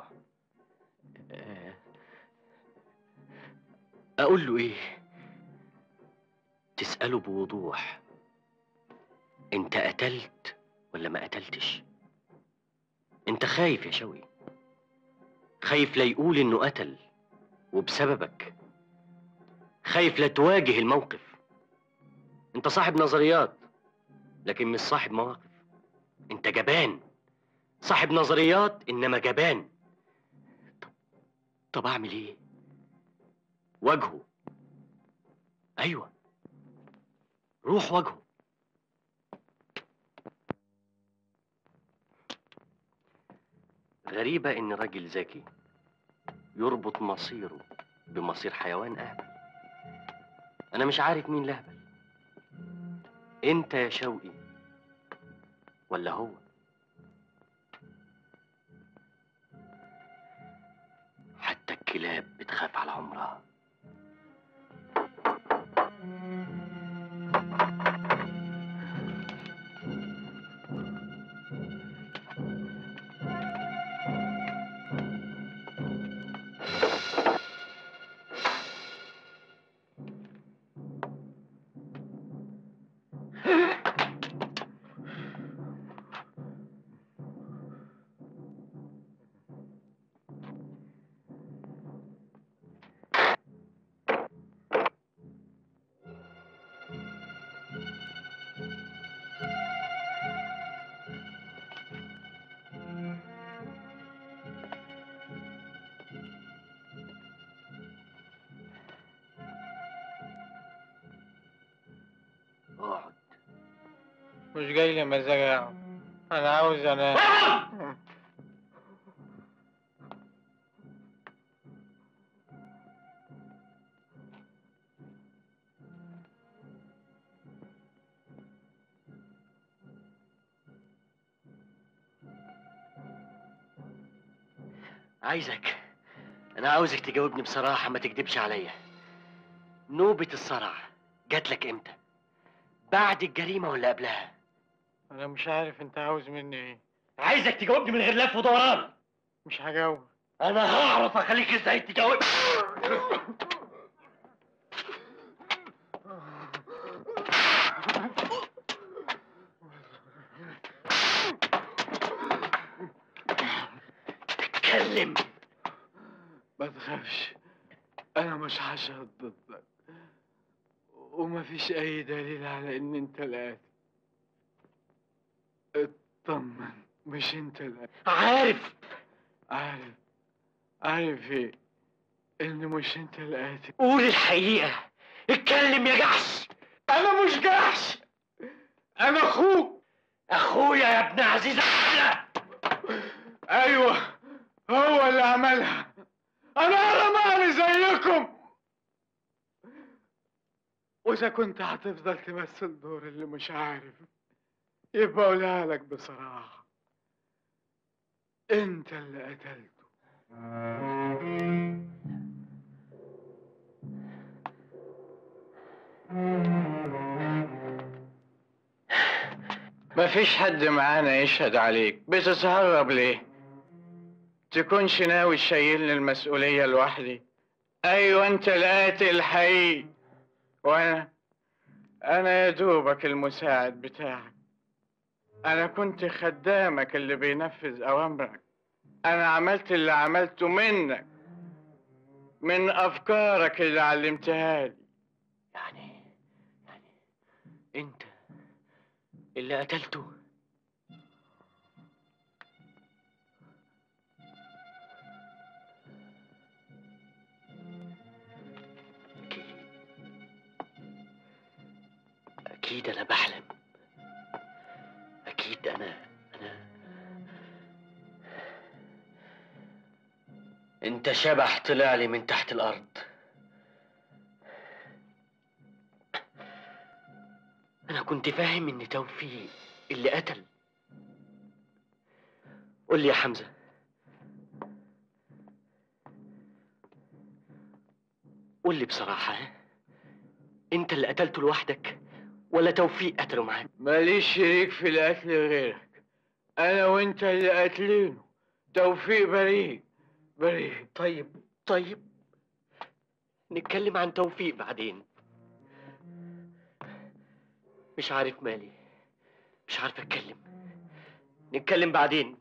I: اقول له ايه؟ تسأله بوضوح، انت قتلت ولا ما قتلتش؟ انت خايف يا شوقي، خايف لا يقول انه قتل وبسببك. خايف لا تواجه الموقف. انت صاحب نظريات لكن مش صاحب مواقف. انت جبان، صاحب نظريات انما جبان. طب اعمل ايه؟ واجهه. ايوه، روح واجهه. غريبة ان راجل ذكي يربط مصيره بمصير حيوان اهبل. انا مش عارف مين الاهبل، انت يا شوقي ولا هو؟ حتى الكلاب بتخاف على عمرها.
L: مش جاي لي مزاج اقعد. انا عاوز انام.
I: انا عاوزك تجاوبني بصراحة، ما تكدبش عليا. نوبة الصرع جات لك امتى؟ بعد الجريمة ولا قبلها؟
L: انا مش عارف انت عاوز مني ايه.
I: عايزك تجاوبني من غير لف ودوران.
L: مش هجاوب.
I: انا هعرف اخليك ازاي تجاوب. اتكلم.
L: ما تخافش، انا مش هشهد ضدك، ومفيش اي دليل على ان انت القاتل. اطمن، مش انت القاتل.
I: عارف
L: ايه؟ ان مش انت القاتل.
I: قول الحقيقة، اتكلم يا جحش.
L: انا مش جحش، انا اخوك.
I: اخويا يا ابن عزيز أحلى.
L: ايوه، هو اللي عملها. انا رماني زيكم. واذا كنت هتفضل تمثل دور اللي مش عارف، يبقى اقولها لك بصراحة، انت اللي قتلته. مفيش حد معانا يشهد عليك، بتتهرب ليه؟ تكونش ناوي تشيلني المسؤولية لوحدي؟ ايوه، انت القاتل الحقيقي، وانا يا دوبك المساعد بتاعك. انا كنت خدامك اللي بينفذ اوامرك. انا عملت اللي عملته منك، من افكارك اللي علمتها لي.
I: يعني انت اللي قتلته؟ أكيد أنا بحلم. أكيد أنا أنت شبح طلع لي من تحت الأرض. أنا كنت فاهم إن توفيق اللي قتل. قول لي يا حمزة، قول لي بصراحة، أنت اللي قتلته لوحدك ولا توفيق قتله معاك؟
L: ماليش شريك في القتل غيرك. انا وانت اللي قاتلينه. توفيق بريء.
I: طيب، نتكلم عن توفيق بعدين. مش عارف مالي، مش عارف اتكلم. نتكلم بعدين.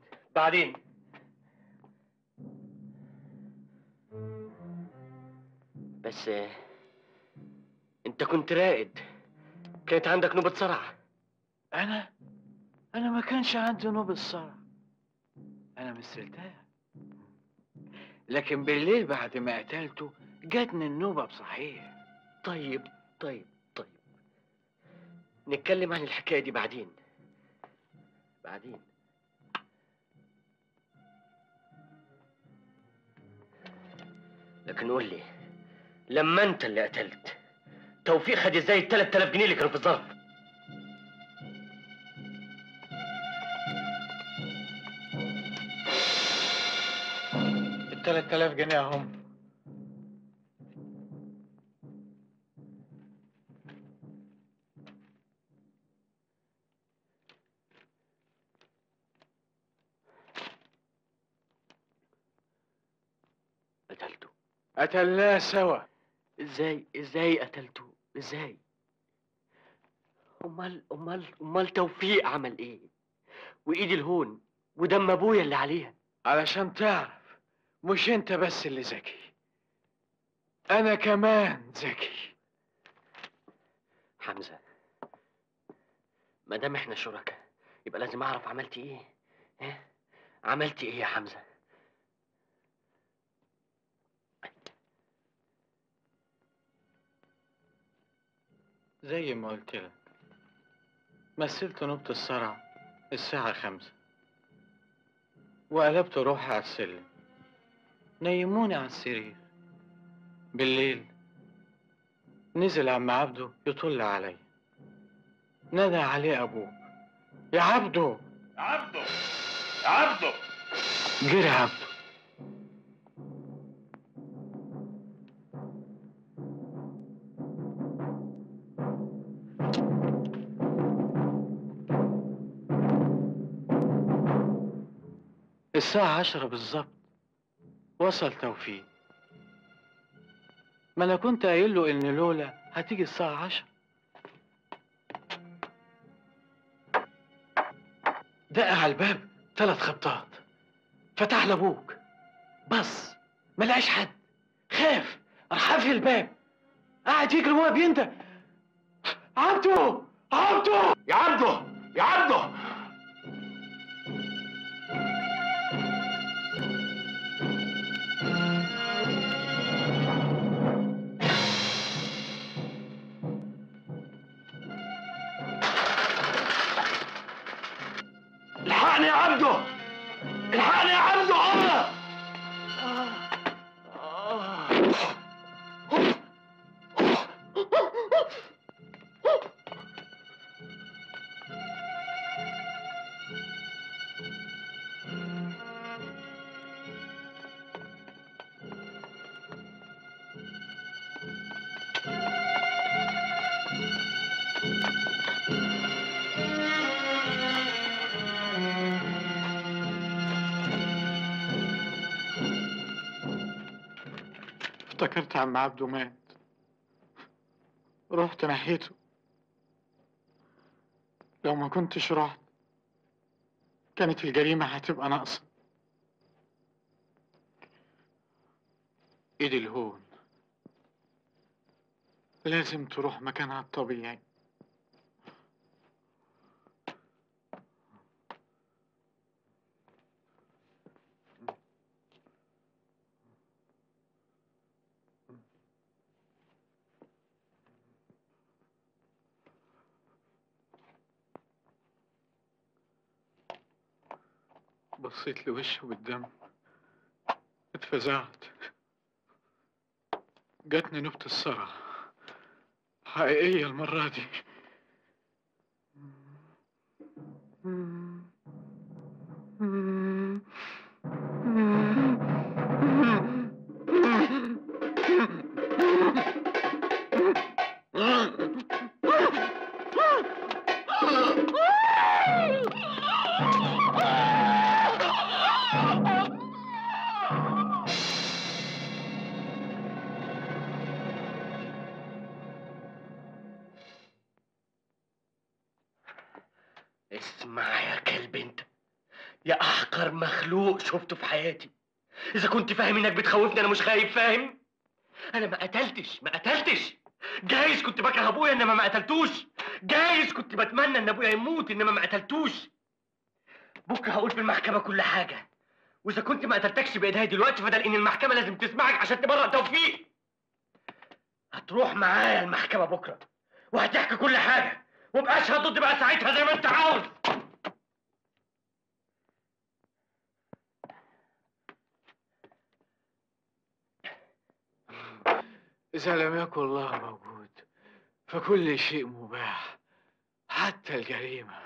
I: بس انت كنت راقد، كانت عندك نوبة صرع.
L: انا ما كانش عندي نوبة صرع، انا مثلتها. لكن بالليل بعد ما قتلته جاتني النوبة بصحيح.
I: طيب، نتكلم عن الحكاية دي بعدين. لكن قول لي، لما انت اللي قتلت، توفيق خد ازاي ال 3000 جنيه اللي كانوا في الظرف؟
L: ال 3000 جنيه اهم. قتلناه سوا.
I: ازاي قتلته؟ ازاي؟ امال توفيق عمل ايه؟ وايدي الهون ودم ابويا اللي عليها.
L: علشان تعرف، مش انت بس اللي ذكي، انا كمان ذكي.
I: حمزة، ما دام احنا شركاء يبقى لازم اعرف عملتي ايه. عملتي ايه يا حمزة؟
L: زي ما قلت لك،
H: مثلت نوبة الصرع الساعة 5 وقلبت روحي على السلم. نيموني على السرير. بالليل نزل عم عبده يطل علي. نادى عليه أبوه: يا عبده
Q: يا عبده يا عبده.
H: جري عبده. الساعة 10 بالظبط وصل توفيق. ما أنا كنت قايل له إن لولا هتيجي الساعة 10. دق على الباب 3 خبطات. فتح لأبوك. بص ما لقاش حد. خاف راح قافل الباب. قاعد يجري وهو بيندى: عبده عبده
Q: يا عبده يا عبده. الحقني يا عبده الحقني يا عبده.
H: افتكرت عم عبده مات. رحت ناحيته. لو ما كنتش رحت كانت الجريمة هتبقى ناقصة. ايدي الهون لازم تروح مكانها الطبيعي. بصيت لوشه بالدم. اتفزعت. جاتني نوبة الصرع حقيقية المرة دي.
I: اسمع يا كلب انت، يا احقر مخلوق شفته في حياتي. اذا كنت فاهم انك بتخوفني انا مش خايف. فاهم؟ انا ما قتلتش. جايز كنت بكره ابويا انما ما قتلتوش. جايز كنت بتمنى ان ابويا يموت انما ما قتلتوش. بكره هقول في المحكمه كل حاجه، واذا كنت ما قتلتكش بايديا دلوقتي فده لان المحكمه لازم تسمعك عشان تبرأ توفيق. هتروح معايا المحكمه بكره وهتحكي كل حاجه وباشهد ضد بقى ساعتها زي ما انت عاوز.
H: إذا لم يكن الله موجود فكل شيء مباح حتى الجريمة.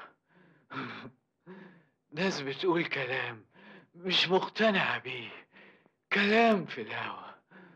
H: ناس بتقول كلام مش مقتنعة بيه، كلام في الهوا.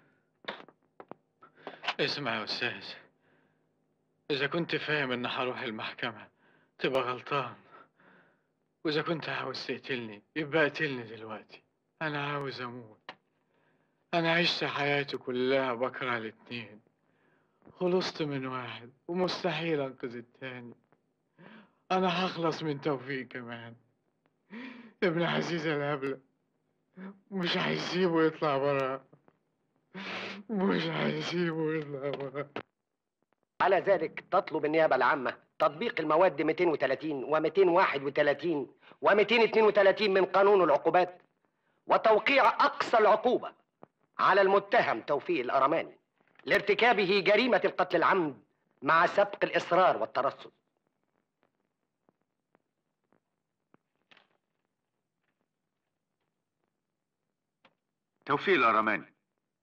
H: اسمع يا أستاذ، إذا كنت فاهم إن هروح المحكمة تبقى غلطان، وإذا كنت عاوز تقتلني يبقى قتلني دلوقتي. أنا عاوز أموت. أنا عشت حياتي كلها بكره الاتنين. خلصت من واحد ومستحيل أنقذ التاني. أنا هخلص من توفيق كمان. ابن عزيزة الهبلة مش هيسيبه يطلع برا. مش هيسيبه يطلع برا.
R: على ذلك تطلب النيابة العامة تطبيق المواد 230 و231 و232 من قانون العقوبات وتوقيع أقصى العقوبة على المتهم توفيق الأرماني لارتكابه جريمة القتل العمد مع سبق الإصرار والترصد.
G: توفيق الأرماني،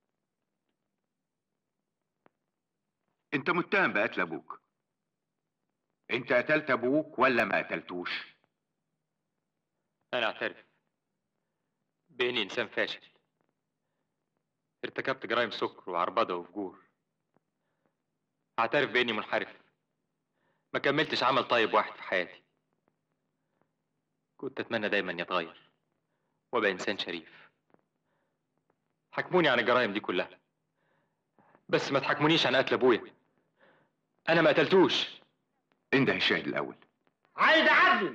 G: انت متهم بقتل ابوك. انت قتلت ابوك ولا ما قتلتوش؟
B: أنا أعترف بإني إنسان فاشل، ارتكبت جرائم سكر وعربدة وفجور. أعترف بإني منحرف، ما كملتش عمل طيب واحد في حياتي. كنت أتمنى دايما إني أتغير وأبقى إنسان شريف. حكموني عن الجرائم دي كلها، بس ما تحكمونيش عن قتل أبويا. أنا ما قتلتوش.
G: انده الشاهد الأول.
R: عايز عدل.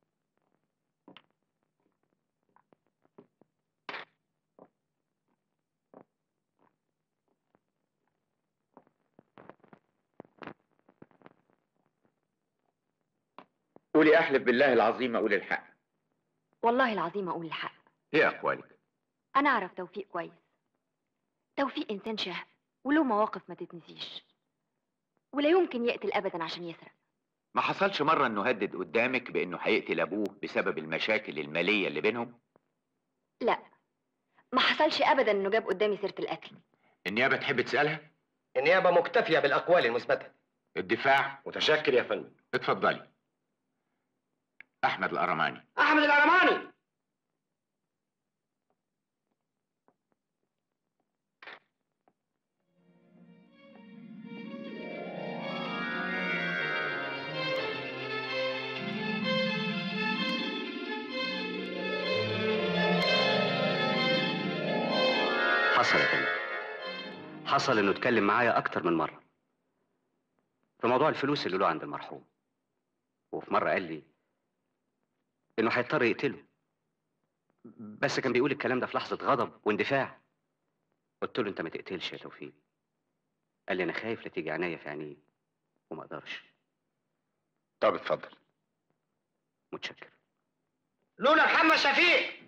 G: قولي أحلف بالله العظيم أقول الحق.
F: والله العظيم أقول الحق.
G: إيه أقوالك؟
F: أنا أعرف توفيق كويس. توفيق إنسان شهم وله مواقف ما تتنسيش، ولا يمكن يقتل أبدا عشان يسرق.
G: ما حصلش مرة إنه هدد قدامك بإنه هيقتل أبوه بسبب المشاكل المالية اللي بينهم؟
F: لا، ما حصلش أبدا إنه جاب قدامي سيرة القتل.
G: النيابة تحب تسألها؟
R: النيابة مكتفية بالأقوال المثبتة.
G: الدفاع؟
R: متشكر يا فندم.
G: اتفضلي. أحمد الأرماني.
R: أحمد الأرماني.
A: حصل يا فندم، حصل انه اتكلم معايا اكتر من مره في موضوع الفلوس اللي له عند المرحوم، وفي مره قال لي انه هيضطر يقتله، بس كان بيقول الكلام ده في لحظه غضب واندفاع. قلت له انت ما تقتلش يا توفيق. قال لي انا خايف لا تيجي عينيا في عينيه وما اقدرش.
G: طب اتفضل.
A: متشكر.
R: لولا محمد شفيق.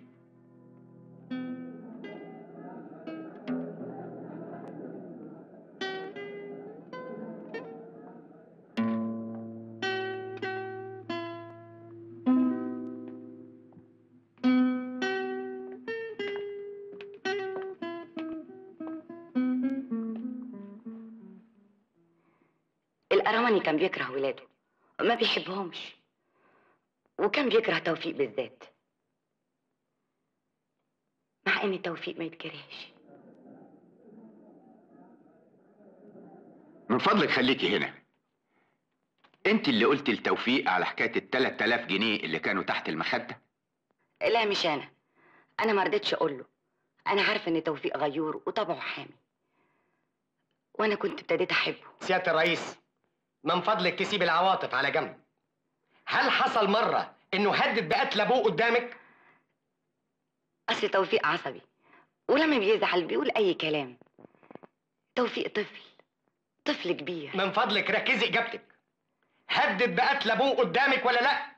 D: الأرمني كان بيكره ولاده، ما بيحبهمش، وكان بيكره توفيق بالذات، مع ان توفيق ما يتكرهش.
G: من فضلك خليكي هنا. انت اللي قلتي لتوفيق على حكايه ال 3000 جنيه اللي كانوا تحت المخده؟
D: لا مش انا ما رضيتش اقول له. انا عارفه ان توفيق غيور وطبعه حامي، وانا كنت ابتديت احبه.
R: سيادة الرئيس، من فضلك تسيب العواطف على جنب. هل حصل مرة إنه هدد بقتل أبوه قدامك؟
D: اصل توفيق عصبي، ولما بيزعل بيقول اي كلام. توفيق طفل كبير.
R: من فضلك ركزي إجابتك. هدد بقتل أبوه قدامك ولا لأ؟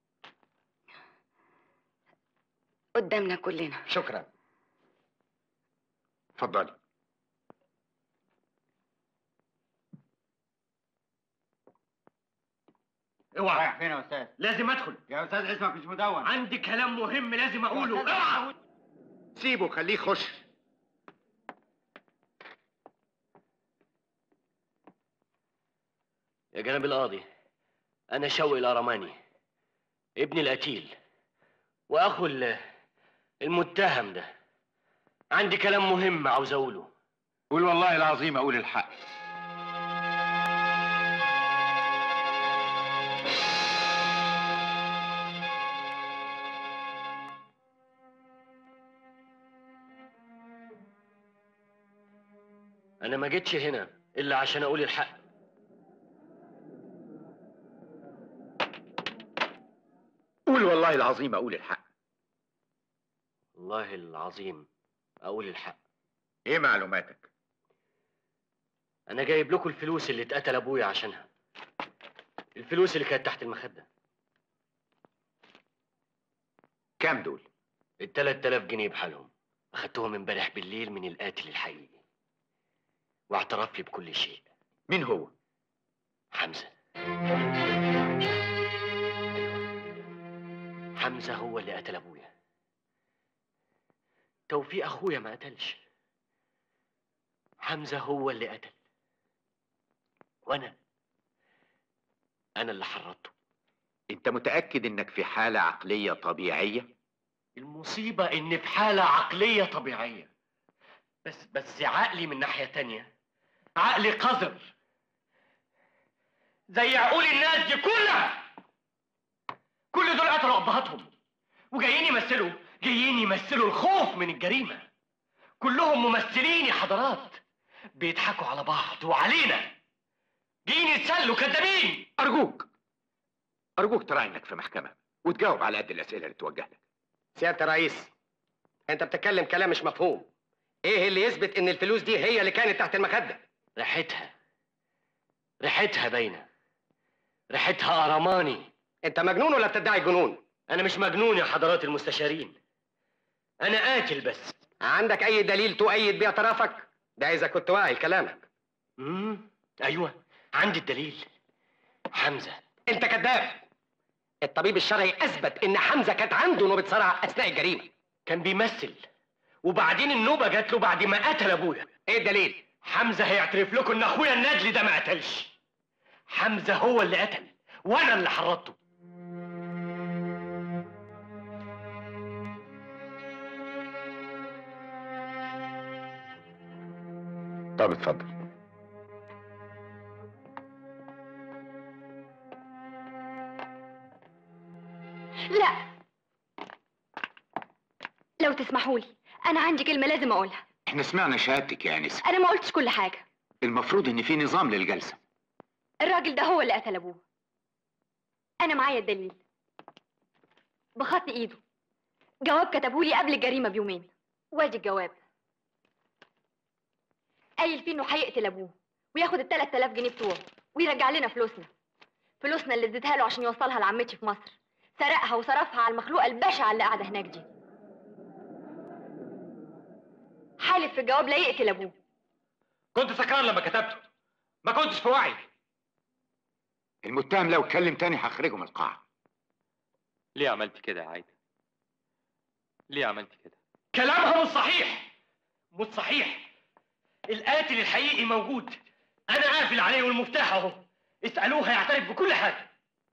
D: قدامنا كلنا.
R: شكرا.
G: اتفضلي.
Q: اوعى. رايح فين يا استاذ؟
R: لازم أدخل.
Q: يا استاذ اسمك مش مدون.
R: عندي كلام مهم لازم أقوله. اوعى.
G: سيبه خليه يخش.
I: يا جناب القاضي، أنا شوقي الأرماني، ابن القتيل وأخو المتهم ده. عندي كلام مهم عاوز أقوله.
G: قول والله العظيم أقول الحق.
I: أنا ما جيتش هنا إلا عشان أقول الحق.
G: قول والله العظيم أقول الحق.
I: والله العظيم أقول الحق.
G: إيه معلوماتك؟
I: أنا جايب لكم الفلوس اللي اتقتل أبويا عشانها، الفلوس اللي كانت تحت المخدة.
G: كام دول؟
I: ال 3000 جنيه بحالهم، أخدتهم امبارح بالليل من القاتل الحقيقي، واعترف لي بكل شيء.
G: مين هو؟
I: حمزة. حمزة هو اللي قتل أبويا. توفيق اخويا ما قتلش، حمزه هو اللي قتل، وانا اللي حرضته.
G: انت متأكد انك في حالة عقلية طبيعية؟
I: المصيبه ان في حاله عقليه طبيعيه، بس عقلي من ناحيه تانية عقلي قذر زي عقول الناس دي كلها. كل دول قتلوا ابهاتهم جايين يمثلوا الخوف من الجريمه. كلهم ممثلين يا حضرات، بيضحكوا على بعض وعلينا، جايين يتسلوا كدابين.
G: أرجوك تراعي إنك في محكمة وتجاوب على قد الأسئلة اللي توجه لك.
R: سيادة الرئيس، انت بتتكلم كلام مش مفهوم. ايه اللي يثبت ان الفلوس دي هي اللي كانت تحت المخدة؟
I: ريحتها باينه، ريحتها قرماني.
R: انت مجنون ولا بتدعي الجنون؟
I: انا مش مجنون يا حضرات المستشارين، انا قاتل بس.
R: عندك اي دليل تؤيد بيه اعترافك؟ ده اذا كنت واعي لكلامك.
I: ايوه عندي الدليل، حمزه.
R: انت كذاب. الطبيب الشرعي اثبت ان حمزه كانت عنده نوبه صرع اثناء الجريمه.
I: كان بيمثل، وبعدين النوبه جات له بعد ما قتل ابويا.
R: ايه الدليل؟
I: حمزه هيعترف لكم ان اخويا النادلي ده ما قتلش. حمزه هو اللي قتل، وانا اللي حرضته.
G: طب اتفضل.
F: لا، لو تسمحوا لي، انا عندي كلمه لازم اقولها.
G: احنا سمعنا شهادتك يا انسه.
F: انا ما قلتش كل حاجه.
G: المفروض ان في نظام للجلسه.
F: الراجل ده هو اللي قتل ابوه. انا معايا الدليل بخط ايده، جواب كتبولي قبل الجريمه بيومين، وادي الجواب. قايل فيه انه هيقتل ابوه وياخد ال 3000 جنيه بتوعه ويرجع لنا فلوسنا اللي اديتها له عشان يوصلها لعمتي في مصر. سرقها وصرفها على المخلوقه البشعه اللي قاعده هناك دي. حالف في الجواب لا يقتل ابوه.
B: كنت سكران لما كتبته، ما كنتش في وعي.
G: المتهم لو اتكلم تاني هخرجه من القاعه.
B: ليه عملت كده يا عايده؟ ليه عملت كده؟
I: كلامها مش صحيح. القاتل الحقيقي موجود، انا قافل عليه والمفتاح اهو، اسالوه هيعترف بكل حاجه.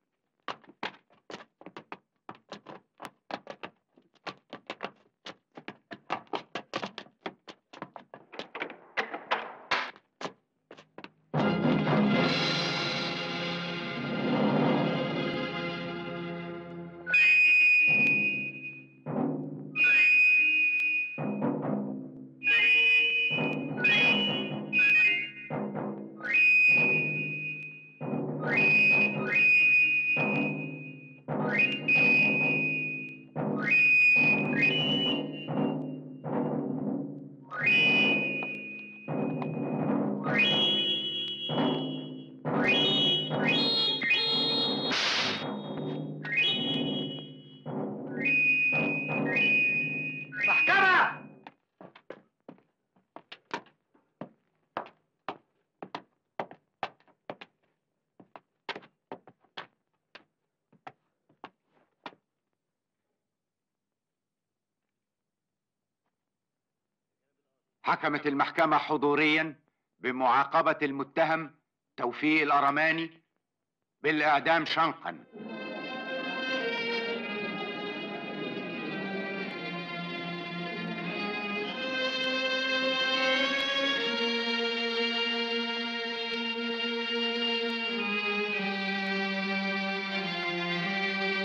G: حكمت المحكمة حضوريا بمعاقبة المتهم توفيق الأرماني بالإعدام شنقا.